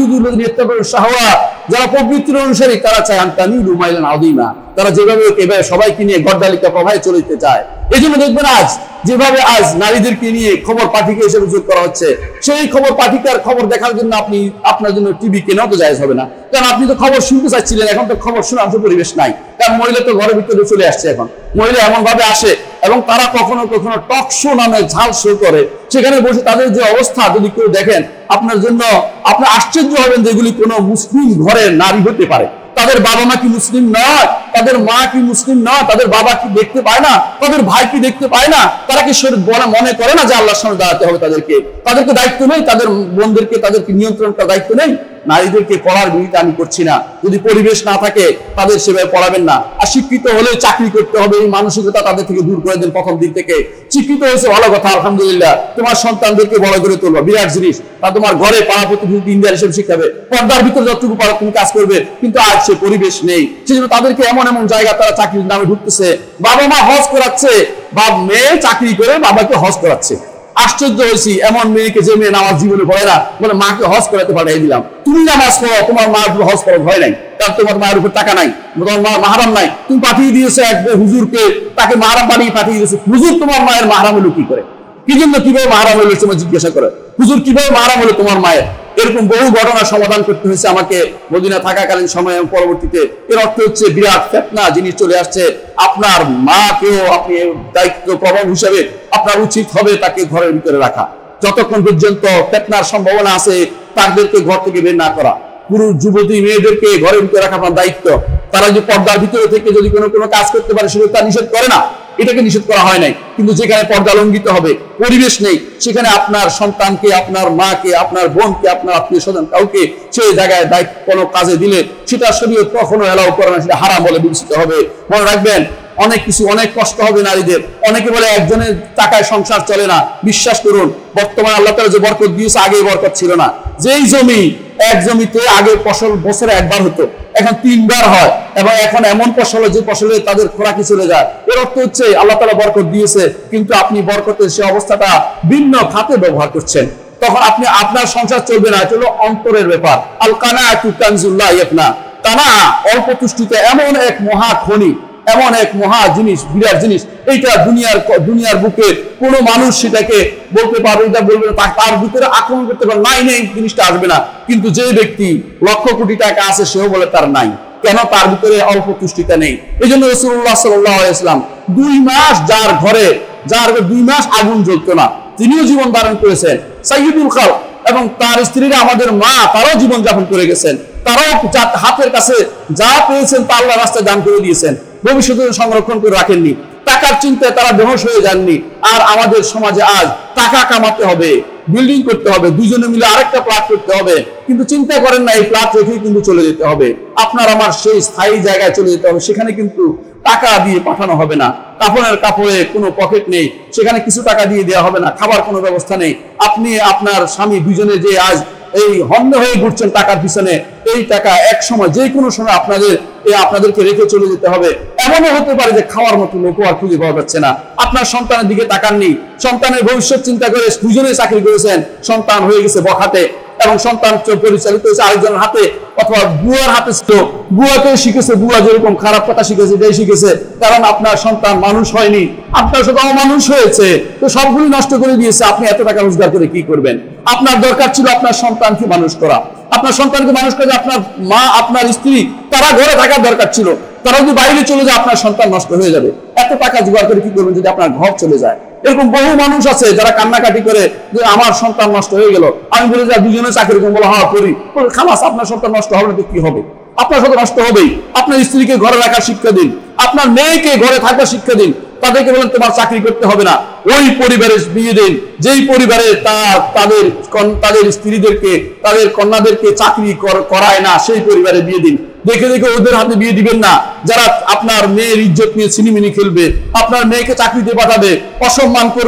যারা প্রবৃত্তির অনুসারী, তারা চায় আনতামিলু মাইলান আযীমা, তারা যেভাবে এভাবে সবাইকে নিয়ে গড্ডালিকা প্রবাহে চলে যেতে চায়। এই জন্য দেখবেন আজ যেভাবে আজ নারীদেরকে নিয়ে খবর পাঠিকা হিসেবে যোগ করা হচ্ছে, সেই খবর পাঠিকার খবর দেখার জন্য আপনি আপনার জন্য টিভি কেনাও তো জায়েজ হবে না, কারণ আপনি তো খবর শুনতে চাচ্ছিলেন, এখন তো খবর শোনার তো পরিবেশ নাই, কারণ মহিলা তো ঘরের ভিতরে চলে আসছে। এখন মহিলা এমন ভাবে আসে এবং তারা কখনো কখনো টক শো নামে ঝাল শো করে, সেখানে বসে তাদের যে অবস্থা যদি কেউ দেখেন, আপনার জন্য আপনি আশ্চর্য হবেন যে এগুলি কোনো মুসলিম ঘরের নারী হতে পারে। তাদের বাবা মা কি মুসলিম নয়? তাদের মা কি মুসলিম নয়? তাদের বাবা কি দেখতে পায় না? তাদের ভাই কি দেখতে পায় না? তারা কি মনে করে না যে আল্লাহর সামনে দাঁড়াতে হবে তাদেরকে? তাদেরকে দায়িত্ব নেই? তাদের বোনদেরকে তাদেরকে নিয়ন্ত্রণ করার দায়িত্ব নেই? নারীদেরকে পড়ার বিরুদ্ধে আমি করছি না, যদি পরিবেশ না থাকে তাদের সেভাবে পড়াবেন না। আর শিক্ষিত হলে চাকরি করতে হবে, এই মানসিকতা তাদের থেকে দূর করে দেন প্রথম দিক থেকে। শিক্ষিত হয়েছে ভালো কথা, আলহামদুলিল্লাহ, তোমার সন্তানদেরকে বড় করে তুলবা, বিরাট জিনিস। তা তোমার ঘরে পাড়া প্রতিনিধি ইন্ডিয়ার হিসেবে শিখাবে, পর্দার ভিতরে যতটুকু পারো তুমি কাজ করবে, কিন্তু আজ সে পরিবেশ নেই। সেজন্য তাদেরকে এমন এমন জায়গা তারা চাকরির নামে ঢুকতেছে। বাবা মা হজ করাচ্ছে, বাপ মেয়ে চাকরি করে বাবাকে হজ করাচ্ছে। আশ্চর্য হয়েছি, এমন মেয়েকে যে মেয়ে নামাজ জীবনে পড়ে না, বলে মাকে হজ করাতে পাঠিয়ে দিলাম। তুমি নামাজ পড়ো, তোমার মার উপর হজ করার ভয় নাই, কারণ তোমার মায়ের উপর টাকা নাই, তোমার মা মাহারাম নাই। তুমি পাঠিয়ে দিয়েছো এক হুজুরকে, তাকে মাহারাম বানিয়ে পাঠিয়ে দিয়েছো। হুজুর তোমার মায়ের মাহারাম হলো কি করে? কি জন্য কিভাবে মাহারাম হলো তোমার জিজ্ঞাসা করে, হুজুর কিভাবে মাহারাম হলো তোমার মায়ের? এরকম বহু ঘটনার সমাধান করতে হয়েছে আমাকে মদিনা থাকাকালীন সময়ে এবং পরবর্তীতে। এর অর্থ হচ্ছে বিরাট ফিতনা জিনিস চলে আসছে। আপনার মাকেও আপনি দায়িত্ব প্রবণ হিসেবে আপনার উচিত হবে তাকে ঘরের ভিতরে রাখা, যতক্ষণ পর্যন্ত ফিতনার সম্ভাবনা আছে তাদেরকে ঘর থেকে বের না করা। পুরুষ যুবতী মেয়েদেরকে ঘরের ভিতরে রাখা আপনার দায়িত্ব। তারা যদি পর্দার ভিতরে থেকে যদি কোনো কোনো কাজ করতে পারে, সেটা তা নিষেধ করে না, এটাকে নিষেধ করা হয় নাই। কিন্তু যেখানে পর্দা লঙ্ঘিত হবে, পরিবেশ নেই, সেখানে আপনার সন্তানকে, আপনার মাকে, আপনার বোনকে, আপনার আত্মীয় স্বজন কাউকে সেই জায়গায় দায়িত্ব কোনো কাজে দিলে সেটা শরীয়ত কখনো এলাও করে না, সেটা হারাম বলে বিবেচিত হবে। মনে রাখবেন, অনেক কিছু অনেক কষ্ট হবে নারীদের। অনেকে বলে একজনের টাকায় সংসার চলে না। বিশ্বাস করুন, বর্তমানে আল্লাহ তাআলা যে বরকত দিয়েছে, আগে বরকত ছিল না। যেই জমি, এক জমিতে আগে ফসল বছরে একবার হতো, এখন তিনবার হয়, এবং এখন এমন ফসল যে ফসলে তাদের খোরাকি চলে যায়। এর অর্থ হচ্ছে আল্লাহ তাআলা বরকত দিয়েছে, কিন্তু আপনি বরকতের সে অবস্থাটা ভিন্ন খাতে ব্যবহার করছেন। তখন আপনি আপনার সংসার চলবে না। এটা হলো অন্তরের ব্যাপার। আল কানাআতু কানজুল্লাহ ইয়াফনা, কানা অল্প তুষ্টিতে এমন এক মহা খনি, এমন এক মহা জিনিস, বিরাট জিনিস। এইটা দুনিয়ার দুনিয়ার বুকে কোনো মানুষ সেটাকে বলতে পারবে, এটা বলবে না, তার ভিতরে আক্রমণ করতে পারবে, নাই নেই জিনিসটা আসবে না। কিন্তু যে ব্যক্তি লক্ষ কোটি টাকা আছে, সেও বলে তার নাই। কেন? তার ভিতরে অল্প তুষ্টিতা নেই। এই জন্য রাসূলুল্লাহ সাল্লাল্লাহু আলাইহি ওয়াসাল্লাম দুই মাস যার ঘরে যার দুই মাস আগুন জ্বলতো না, তিনিও জীবন ধারণ করেছেন, সাইয়্যিদুল খালক। এবং তার স্ত্রীরা, আমাদের মা, তারাও জীবন যাপন করে গেছেন। তারাও হাতের কাছে যা পেয়েছেন তা আল্লাহর রাস্তায় দান করে দিয়েছেন, ভবিষ্যতে সংরক্ষণ করে রাখেননি। টাকার চিন্তায় তারা বেহুশ হয়ে যাননি। আর আমাদের সমাজে আজ টাকা কামাতে হবে, বিল্ডিং করতে হবে, দুজনে মিলে আরেকটা প্লাট করতে হবে, কিন্তু চিন্তা করেন না এই প্লাট রেখেই কিন্তু চলে যেতে হবে। আপনার আমার সেই স্থায়ী জায়গায় চলে যেতে হবে, সেখানে কিন্তু টাকা দিয়ে পাঠানো হবে না। কাপড়ের কাপড়ে কোনো পকেট নেই, সেখানে কিছু টাকা দিয়ে দেওয়া হবে না। খাবার কোনো ব্যবস্থা নেই। আপনি আপনার স্বামী দুজনে যে আজ এই হন্য হয়ে ঘুরছেন টাকার পিছনে, এই টাকা এক সময় যে কোনো সময় আপনাদের আপনাদেরকে রেখে চলে যেতে হবে। এমনও হতে পারে যে খাওয়ার মতো লোকও আর খুঁজে পাওয়া যাচ্ছে না। আপনার সন্তানের দিকে তাকাননি, সন্তানের ভবিষ্যৎ চিন্তা করে দুজনেই চাকরি করেছেন, সন্তান হয়ে গেছে বখাতে, এবং সন্তান পরিচালিত হয়েছে আরেকজনের হাতে, অথবা বুয়ার হাতে ছিল। বুয়াকে শিখেছে, বুয়া যেরকম খারাপ কথা শিখেছে, এটাই শিখেছে। কারণ আপনার সন্তান মানুষ হয়নি, আপনার সাথে অমানুষ হয়েছে, তো সবগুলি নষ্ট করে দিয়েছে। আপনি এত টাকা রোজগার করে কি করবেন? আপনার দরকার ছিল আপনার সন্তানকে মানুষ করা, আপনার সন্তানকে মানুষ করে। আপনার মা, আপনার স্ত্রী, তারা ঘরে থাকার দরকার ছিল। তারা যদি বাইরে চলে যায়, আপনার সন্তান নষ্ট হয়ে যাবে। এত টাকা জোগাড় করে কি করবেন যদি আপনার ঘর চলে যায়? এরকম বহু মানুষ আছে যারা কান্নাকাটি করে যে আমার সন্তান নষ্ট হয়ে গেল। আমি বলে যা দুজনে চাকরি করবো, বলো হ্যাঁ করি, খালাস, আপনার সন্তান নষ্ট হবে না তো কি হবে? আপনার সাথে নষ্ট হবেই। আপনার স্ত্রীকে ঘরে রাখার শিক্ষা দিন, আপনার মেয়েকে ঘরে থাকার শিক্ষা দিন। তাদেরকে বলেন তোমার চাকরি করতে হবে না, ওই পরিবারে বিয়ে দিন যেই পরিবারে তার তাদের তাদের স্ত্রীদেরকে, তাদের কন্যাদেরকে চাকরি করায় না, সেই পরিবারে বিয়ে দিন। দেখে দেখে ওদের হাতে বিয়ে দিবেন না, যারা আপনার মেয়ের ইজ্জত নিয়ে ছিনিমিনি খেলবে, আপনার মেয়েকে চাকরিতে পাঠাবে, অসম্মান করবে,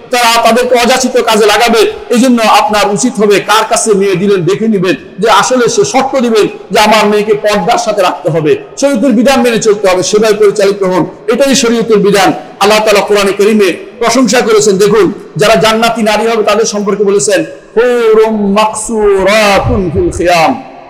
তারা তাদেরকে অযাচিত কাজে লাগাবে। এই জন্য আপনার উচিত হবে কার কাছে মেয়ে দিলেন দেখে নিবেন যে আসলে সে শর্ত দিবেন যে আমার মেয়েকে পর্দার সাথে রাখতে হবে, শরীয়তের বিধান মেনে চলতে হবে, সেভাবে পরিচালিত হন। এটাই শরীয়তের বিধান। আল্লাহ তাআলা কোরআনে কারীমে প্রশংসা করেছেন। দেখুন, যারা জান্নাতি নারী হবে তাদের সম্পর্কে বলেছেন হুরুম মাকসুরাতুন ফিল খিয়াম,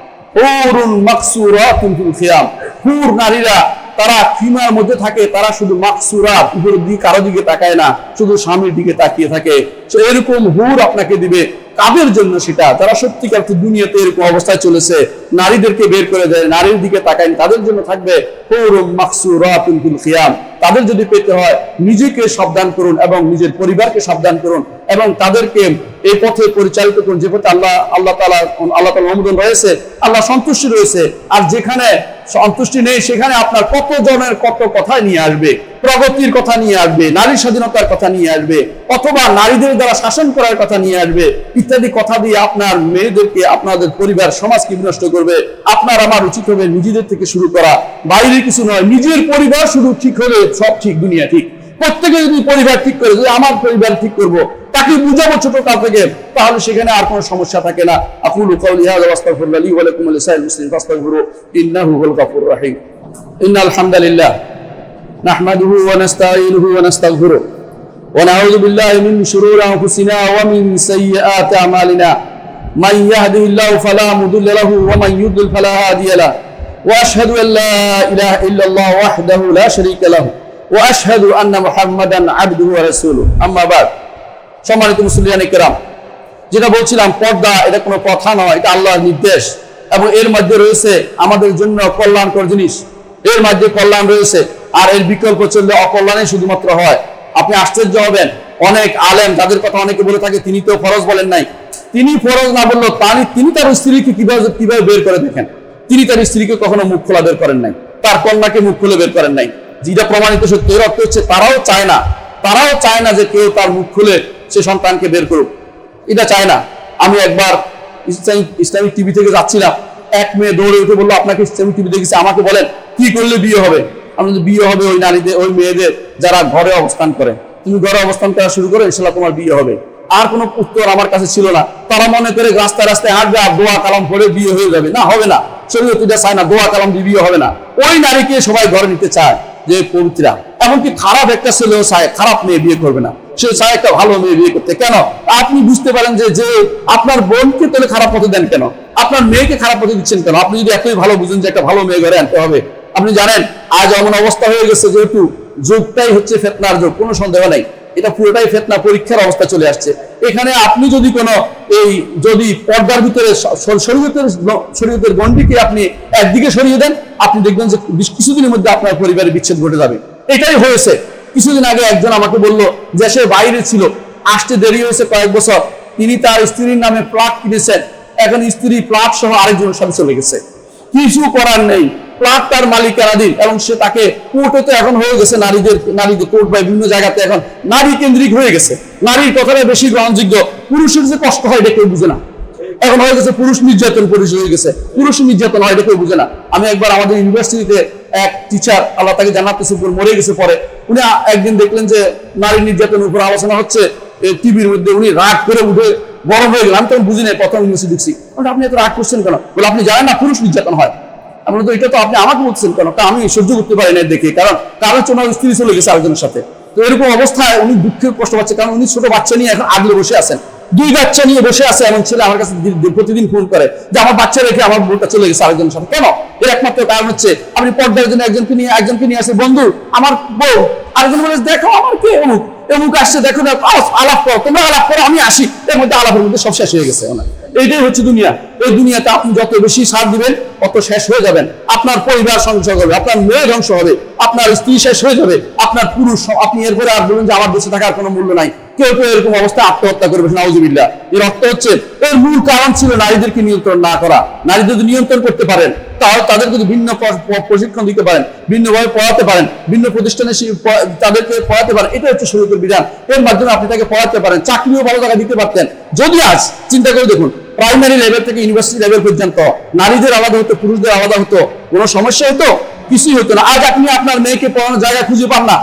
হুরুন মাকসুরাতুন ফিল খিয়াম। হুর নারীরা তারা খিমার মধ্যে থাকে, তারা শুধু মাকসুরাত, উপরের দিকে কারো দিকে তাকায় না, শুধু স্বামীর দিকে তাকিয়ে থাকে। তো এরকম হুর আপনাকে দিবে। কাদের জন্য সেটা? যারা সত্যিকার দুনিয়াতে এরকম অবস্থায় চলেছে, নারীদেরকে বের করে দেয়, নারীর দিকে তাকায়, তাদের জন্য থাকবে হুরুম মাকসুরাতুন ফিল খিয়াম। তাদের যদি পেতে হয় নিজেকে সাবধান করুন এবং নিজের পরিবারকে সাবধান করুন এবং তাদেরকে এই পথে পরিচালিত করুন যে পথে আল্লাহ আল্লাহ তাআলা আল্লাহ তাআলা অনুমোদন রয়েছে, আল্লাহ সন্তুষ্টি রয়েছে। আর যেখানে সন্তুষ্টি নেই সেখানে আপনার কত জনের কত কথা নিয়ে আসবে, প্রগতির কথা নিয়ে আসবে, নারী স্বাধীনতার কথা নিয়ে আসবে, অথবা নারীদের দ্বারা শাসন করার কথা নিয়ে আসবে, ইত্যাদি কথা দিয়ে আপনার মেয়েদেরকে, আপনাদের পরিবার সমাজকে বিনষ্ট করবে। আপনার আমার উচিত হবে নিজেদের থেকে শুরু করা, বাইরে কিছু নয়। নিজের পরিবার শুধু ঠিক হলে সব ঠিক, দুনিয়া ঠিক। প্রত্যেকে যদি পরিবার ঠিক করে, যদি আমার পরিবার ঠিক করবো, তাকে বুঝাবো ছোট কাল থেকে, তাহলে সেখানে আর কোনো সমস্যা থাকে না। আকুলু কাওলি হাযা ওয়া আস্তাগফিরুল্লাহ লি ওয়া লাকুম ওয়া লিসাইরিল মুসলিমিন ফাস্তাগফিরু ইন্নাহু হুয়াল গাফুরুর রাহিম। ইন্নাল হামদালিল্লাহ নাহমাদুহু ওয়া নাস্তাঈনুহু ওয়া নাস্তাগফিরুহ ওয়া নাউযু বিল্লাহি মিন শুরুরি আনফুসিনা ওয়া মিন সাইয়্যাতি আমালিনা। মান ইয়াহদিহিল্লাহু ফালা মুদিল্লা লাহু ওয়া মান ইউদ্লিল ফালা হাদিয়া লাহু। ওয়া আশহাদু আল লা ইলাহা ইল্লাল্লাহ ওয়াহদাহু লা শারীকা লাহু ওয়া আশহাদু আন্না মুহাম্মাদান আবদুহু ওয়া রাসূলুহু। আম্মা বাদ। সম্মানিত মুসলিয়ানে কেরাম, যেটা বলছিলাম, পর্দা এটা কোনো কথা নয়, এটা আল্লাহর নির্দেশ এবং এর মধ্যে রয়েছে আমাদের জন্য কল্যাণকর জিনিস, এর মধ্যে কল্যাণ রয়েছে। আর এর বিকল্প চললে অকল্যাণে শুধুমাত্র হয়। আপনি আশ্চর্য হবেন, অনেক আলেম যাদের কথা অনেকে বলে থাকে তিনি তো ফরজ বলেন নাই, তিনি ফরজ না বললো তানি তিনি তার স্ত্রীকে কিভাবে কিভাবে বের করে দেখেন। তিনি তার স্ত্রীকে কখনো মুখ খোলা বের করেন নাই, তার কন্যাকে মুখ খুলে বের করেন নাই। যেটা প্রমাণিত সত্য। এর অর্থ হচ্ছে তারাও চায় না, তারাও চায় না যে কেউ তার মুখ খুলে সে সন্তানকে বের করুক, এটা চায় না। আমি একবার ইসলামিক ইসলামিক টিভি থেকে যাচ্ছিলাম, এক মেয়ে দৌড়ে উঠে বললো আপনাকে ইসলামিক টিভি দেখেছি, আমাকে বলেন কি করলে বিয়ে হবে। আমি বিয়ে হবে ওই নারীদের, ওই মেয়েদের যারা ঘরে অবস্থান করে। তুমি ঘরে অবস্থান করা শুরু করো, ইনশাআল্লাহ তোমার বিয়ে হবে। আর কোনো উত্তর আমার কাছে ছিল না। তারা মনে করে রাস্তায় রাস্তায় হাঁটবে আর দোয়া কালাম পড়ে বিয়ে হয়ে যাবে। না, হবে না। শরীয়ত এটা চায় না, দোয়া কালাম দিয়ে বিয়ে হবে না। ওই নারীকে সবাই ঘরে নিতে চায় যে পবিত্রা। এমনকি খারাপ একটা ছেলেও চায় খারাপ মেয়ে বিয়ে করবে না, সে চায় একটা ভালো মেয়ে বিয়ে করতে। কেন? আপনি বুঝতে পারেন যে যে আপনার বোনকে তাহলে খারাপ পথে দেন কেন, আপনার মেয়েকে খারাপ পথে দিচ্ছেন কেন? আপনি যদি এতই ভালো বুঝেন যে একটা ভালো মেয়ে ঘরে আনতে হবে। আপনি জানেন আজ এমন অবস্থা হয়ে গেছে, যেহেতু যুগটাই হচ্ছে ফিতনার যুগ, কোনো সন্দেহ নাই, এটা পুরোটাই ফিতনা, পরীক্ষার অবস্থা চলে আসছে। এখানে আপনি যদি কোনো এই যদি পর্দার ভিতরে শরীয়তের শরীয়তের গণ্ডিকে আপনি একদিকে সরিয়ে দেন, আপনি দেখবেন যে কিছুদিনের মধ্যে আপনার পরিবারের বিচ্ছেদ ঘটে যাবে। এটাই হয়েছে। কিছুদিন আগে একজন আমাকে বলল যে সে বাইরে ছিল, আসতে দেরি হয়েছে কয়েক বছর, তিনি তার স্ত্রীর নামে প্লট কিনেছেন, এখন স্ত্রী প্লট সহ আরেকজনের সাথে চলে গেছে। কিছু করার নেই, প্লট তার মালিকানাধীন এবং সে তাকে কোর্টে তো এখন হয়ে গেছে, নারীদের নারীদের কোর্ট বা বিভিন্ন জায়গাতে এখন নারী কেন্দ্রিক হয়ে গেছে। নারীর কথাটা বেশি গ্রহণযোগ্য। পুরুষের যে কষ্ট হয় এটা কেউ বুঝে না। এখন হয়ে গেছে পুরুষ নির্যাতন, পুরুষ হয়ে গেছে পুরুষ নির্যাতন হয়, এটা কেউ বুঝে না। আমি একবার আমাদের ইউনিভার্সিটিতে এক টিচার, আল্লাহ তাকে জান্নাতুল ফিরদৌস মরে গেছে পরে, উনি একদিন দেখলেন যে নারী নির্যাতনের উপর আলোচনা হচ্ছে টিভির মধ্যে, উনি রাগ করে উঠে গরম হয়ে গেলাম। তখন বুঝি নাই, প্রথম ইউনিভার্সিটি দেখছি। আপনি এত রাগ করছেন কেন? বলে আপনি জানেন না পুরুষ নির্যাতন হয়। আমরা তো এটা তো আপনি আমাকে বলছেন কেন? তা আমি সহ্য করতে পারি না দেখে, কারণ কারণ ওনার স্ত্রী চলে গেছে আরেকজনের সাথে। তো এরকম অবস্থায় উনি দুঃখে কষ্ট পাচ্ছে, কারণ উনি ছোট বাচ্চা নিয়ে এখন আগলে বসে আছেন, দুই বাচ্চা নিয়ে বসে আছে। এমন ছেলে আমার কাছে প্রতিদিন ফোন করে যে আমার বাচ্চা রেখে আমার বোনটা চলে গেছে আরেকজনের সাথে। কেন? এর একমাত্র কারণ হচ্ছে আপনি পর্দার জন্য একজনকে নিয়ে একজনকে নিয়ে আসে, বন্ধু আমার বউ, আরেকজন বলে দেখো আমার কে অমুক অমুক আসছে, দেখো না আলাপ করো, তোমরা আলাপ করো, আমি আসি। এর মধ্যে আলাপের মধ্যে সব শেষ হয়ে গেছে। এইটাই হচ্ছে দুনিয়া। এই দুনিয়াতে আপনি যত বেশি সাথ দিবেন তত শেষ হয়ে যাবেন। আপনার পরিবার ধ্বংস হবে, আপনার মেয়ে ধ্বংস হবে, আপনার স্ত্রী শেষ হয়ে যাবে, আপনার পুরুষ, আপনি এরপরে আর বলবেন যে আমার দেশে থাকার কোনো মূল্য নাই। কেউ কেউ এরকম অবস্থায় আত্মহত্যা করবে, নাউজুবিল্লাহ। এর অর্থ হচ্ছে এর মূল কারণ ছিল নারীদেরকে নিয়ন্ত্রণ না করা। নারীদের যদি নিয়ন্ত্রণ করতে পারেন, তাহলে তাদের যদি ভিন্ন প্রশিক্ষণ দিতে পারেন, ভিন্নভাবে পড়াতে পারেন, ভিন্ন প্রতিষ্ঠানে তাদেরকে পড়াতে পারেন, এটা হচ্ছে শরীয়তের বিধান। এর মাধ্যমে আপনি তাকে পড়াতে পারেন, চাকরিও ভালো টাকা দিতে পারতেন। যদি আজ চিন্তা করে দেখুন, প্রাইমারি লেভেল থেকে ইউনিভার্সিটি লেভেল পর্যন্ত নারীদের আলাদা হতো, পুরুষদের আলাদা হতো, কোনো সমস্যা হতো? কিছুই হতো না। আজ আপনি আপনার মেয়েকে পড়ানোর জায়গা খুঁজে পান না,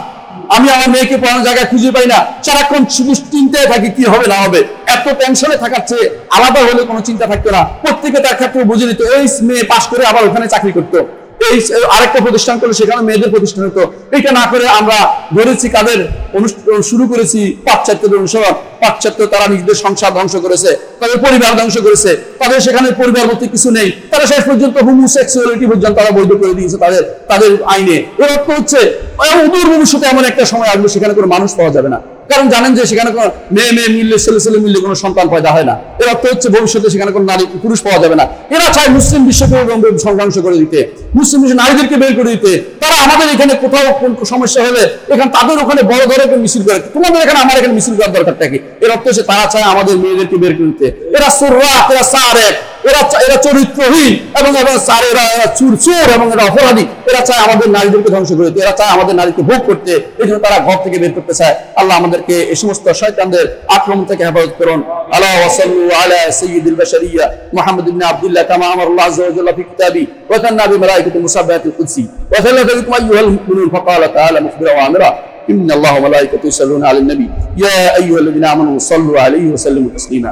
আমি আমার মেয়েকে পড়ানোর জায়গায় খুঁজে পাই না, সারাক্ষণ শুধু চিন্তায় থাকি কি হবে না হবে। এত টেনশনে থাকার চেয়ে আলাদা হলে কোনো চিন্তা থাকতো না। প্রত্যেকে তার ক্ষেত্রে বুঝে নিত, এই মেয়ে পাশ করে আবার ওখানে চাকরি করতো, এই আরেকটা প্রতিষ্ঠান করলে সেখানে মেয়েদের প্রতিষ্ঠান হতো। এটা না করে আমরা ধরেছি কাদের অনুষ্ঠান শুরু করেছি, পাশ্চাত্যের অনুসরণ। পাশ্চাত্য তারা নিজেদের সংসার ধ্বংস করেছে, তাদের পরিবার ধ্বংস করেছে, তাদের সেখানে পরিবার বলতে কিছু নেই। তারা শেষ পর্যন্ত হোমোসেক্সুয়ালিটি পর্যন্ত তারা বৈধ করে দিয়েছে তাদের তাদের আইনে। এর অর্থ হচ্ছে অদূর ভবিষ্যতে এমন একটা সময় আসবে সেখানে কোনো মানুষ পাওয়া যাবে না, কারণ জানেন যে সেখানে কোনো মেয়ে মেয়ে মিললে ছেলে ছেলে মিললে কোনো সন্তান পয়দা হয় না। এর অর্থ হচ্ছে ভবিষ্যতে সেখানে কোনো নারী পুরুষ পাওয়া যাবে না। এরা চায় মুসলিম বিশ্বকে ধ্বংস করে দিতে, মুসলিম বিশ্ব নারীদেরকে বের করে দিতে। তারা আমাদের এখানে কোথাও কোন সমস্যা হলে এখানে তাদের ওখানে বড় ধরনের মিছিল করে, তোমাদের এখানে আমার এখানে মিছিল করার দরকারটা কি? এর অর্থ হচ্ছে তারা চায় আমাদের মেয়েদেরকে বের করে দিতে। এরা সুররাত, এরা সারেক, এরা এরা চরিত্রহীন এবং এরা সারেরা এরা চুর চোর এবং এরা অপরাধী। এরা চায় আমাদের নারীদেরকে ধ্বংস করে দিতে, এরা চায় আমাদের নারীকে ভোগ করতে। এই জন্য তারা ঘর থেকে বের করতে চায়। আল্লাহ আমাদেরকে এই সমস্ত শয়তানদের আক্রমণ থেকে হেফাজত করুন। আলা ওয়াসাল্লু আলা সাইয়্যিদিল বাশারিয়্যা মুহাম্মদ ইবনে আব্দুল্লাহ কামা আমারাল্লাহু আযজা ওয়া জাল্লা ফি কিতাবি ওয়া কান্না বিমালাইকাতি মুসাব্বাহাতিল কুদসি ওয়া সাল্লাল্লাহু আইয়ুহাল মুমিনুন ফাকালা তাআলা মুখবিরা ওয়া আমিরা إن الله وملائكته يصلون على النبي يا أيها الذين آمنوا صلوا عليه وسلموا تسليما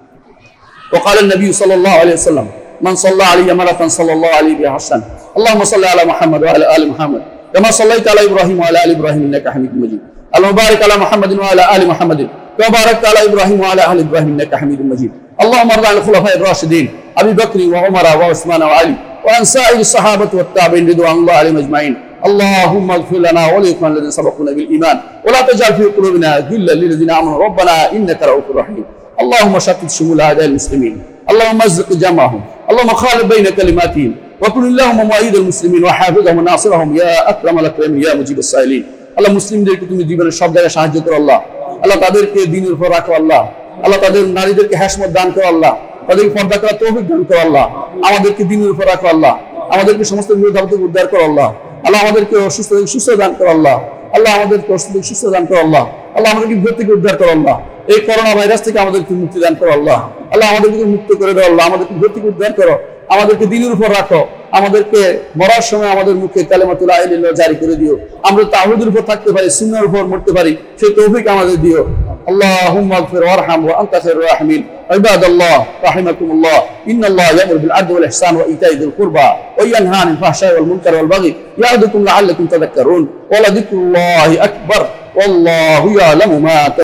وقال النبي صلى الله عليه وسلم من صلى علي مرة صلى الله عليه بها حسنة اللهم صل على محمد وعلى آل محمد كما صليت على إبراهيم وعلى آل إبراهيم إنك حميد مجيد اللهم بارك على محمد وعلى آل محمد كما باركت على إبراهيم وعلى آل إبراهيم إنك حميد مجيد اللهم ارض عن الخلفاء الراشدين أبي بكر وعمر وعثمان وعلي وعن سائر الصحابة والتابعين رضوان الله عليهم أجمعين اللهم اغفر لنا ولإخواننا الذين سبقونا بالإيمان ولا تجعل في قلوبنا غلا للذين آمنوا ربنا إنك رؤوف رحيم اللهم شتت شمول أعداء المسلمين اللهم مزق جمعهم اللهم خالف بين كلماتهم وكن اللهم مؤيد المسلمين وحافظهم وناصرهم يا أكرم الأكرمين يا مجيب السائلين আল্লাহ মুসলিমদেরকে তুমি জীবনের সব জায়গায় সাহায্য করো আল্লাহ। আল্লাহ তাদেরকে দ্বীনের উপর রাখো আল্লাহ। আল্লাহ তাদের নারীদেরকে হাসমত দান করো আল্লাহ, তাদেরকে পর্দা করার তৌফিক দান করো আল্লাহ। আমাদেরকে দ্বীনের উপর রাখো আল্লাহ, আমাদেরকে সমস্ত বিরোধাভাস থেকে উদ্ধার করো আল্লাহ। আল্লাহ আমাদেরকে অসুস্থ থেকে সুস্থ দান করো আল্লাহ। আল্লাহ আমাদেরকে অসুস্থ থেকে সুস্থ দান করো আল্লাহ। আল্লাহ আমাদেরকে বিপদ থেকে উদ্ধার করো আল্লাহ। এই করোনা ভাইরাস থেকে আমাদেরকে মুক্তি দান করো আল্লাহ। আল্লাহ আমাদেরকে মুক্ত করে দাও আল্লাহ, আমাদেরকে বিপদ থেকে উদ্ধার করো, আমাদেরকে দ্বীনের উপর রাখো, আমাদেরকে মরার সময় আমাদের মুখে কালেমাতুল লা ইলাহা ইল্লাল্লাহ জারি করে দিও, আমরা তাওহীদের উপর থাকতে পারি, সুন্নাহর উপর মরতে পারি, সেই তৌফিক আমাদের দিও। اللهم اغفر وارحم وانت خير الراحمين عباد الله رحمكم الله ان الله يأمر بالعدل والاحسان وايتاء ذي القربى وينهى عن الفحشاء والمنكر والبغي يعظكم لعلكم تذكرون ولذكر الله اكبر والله يعلم ما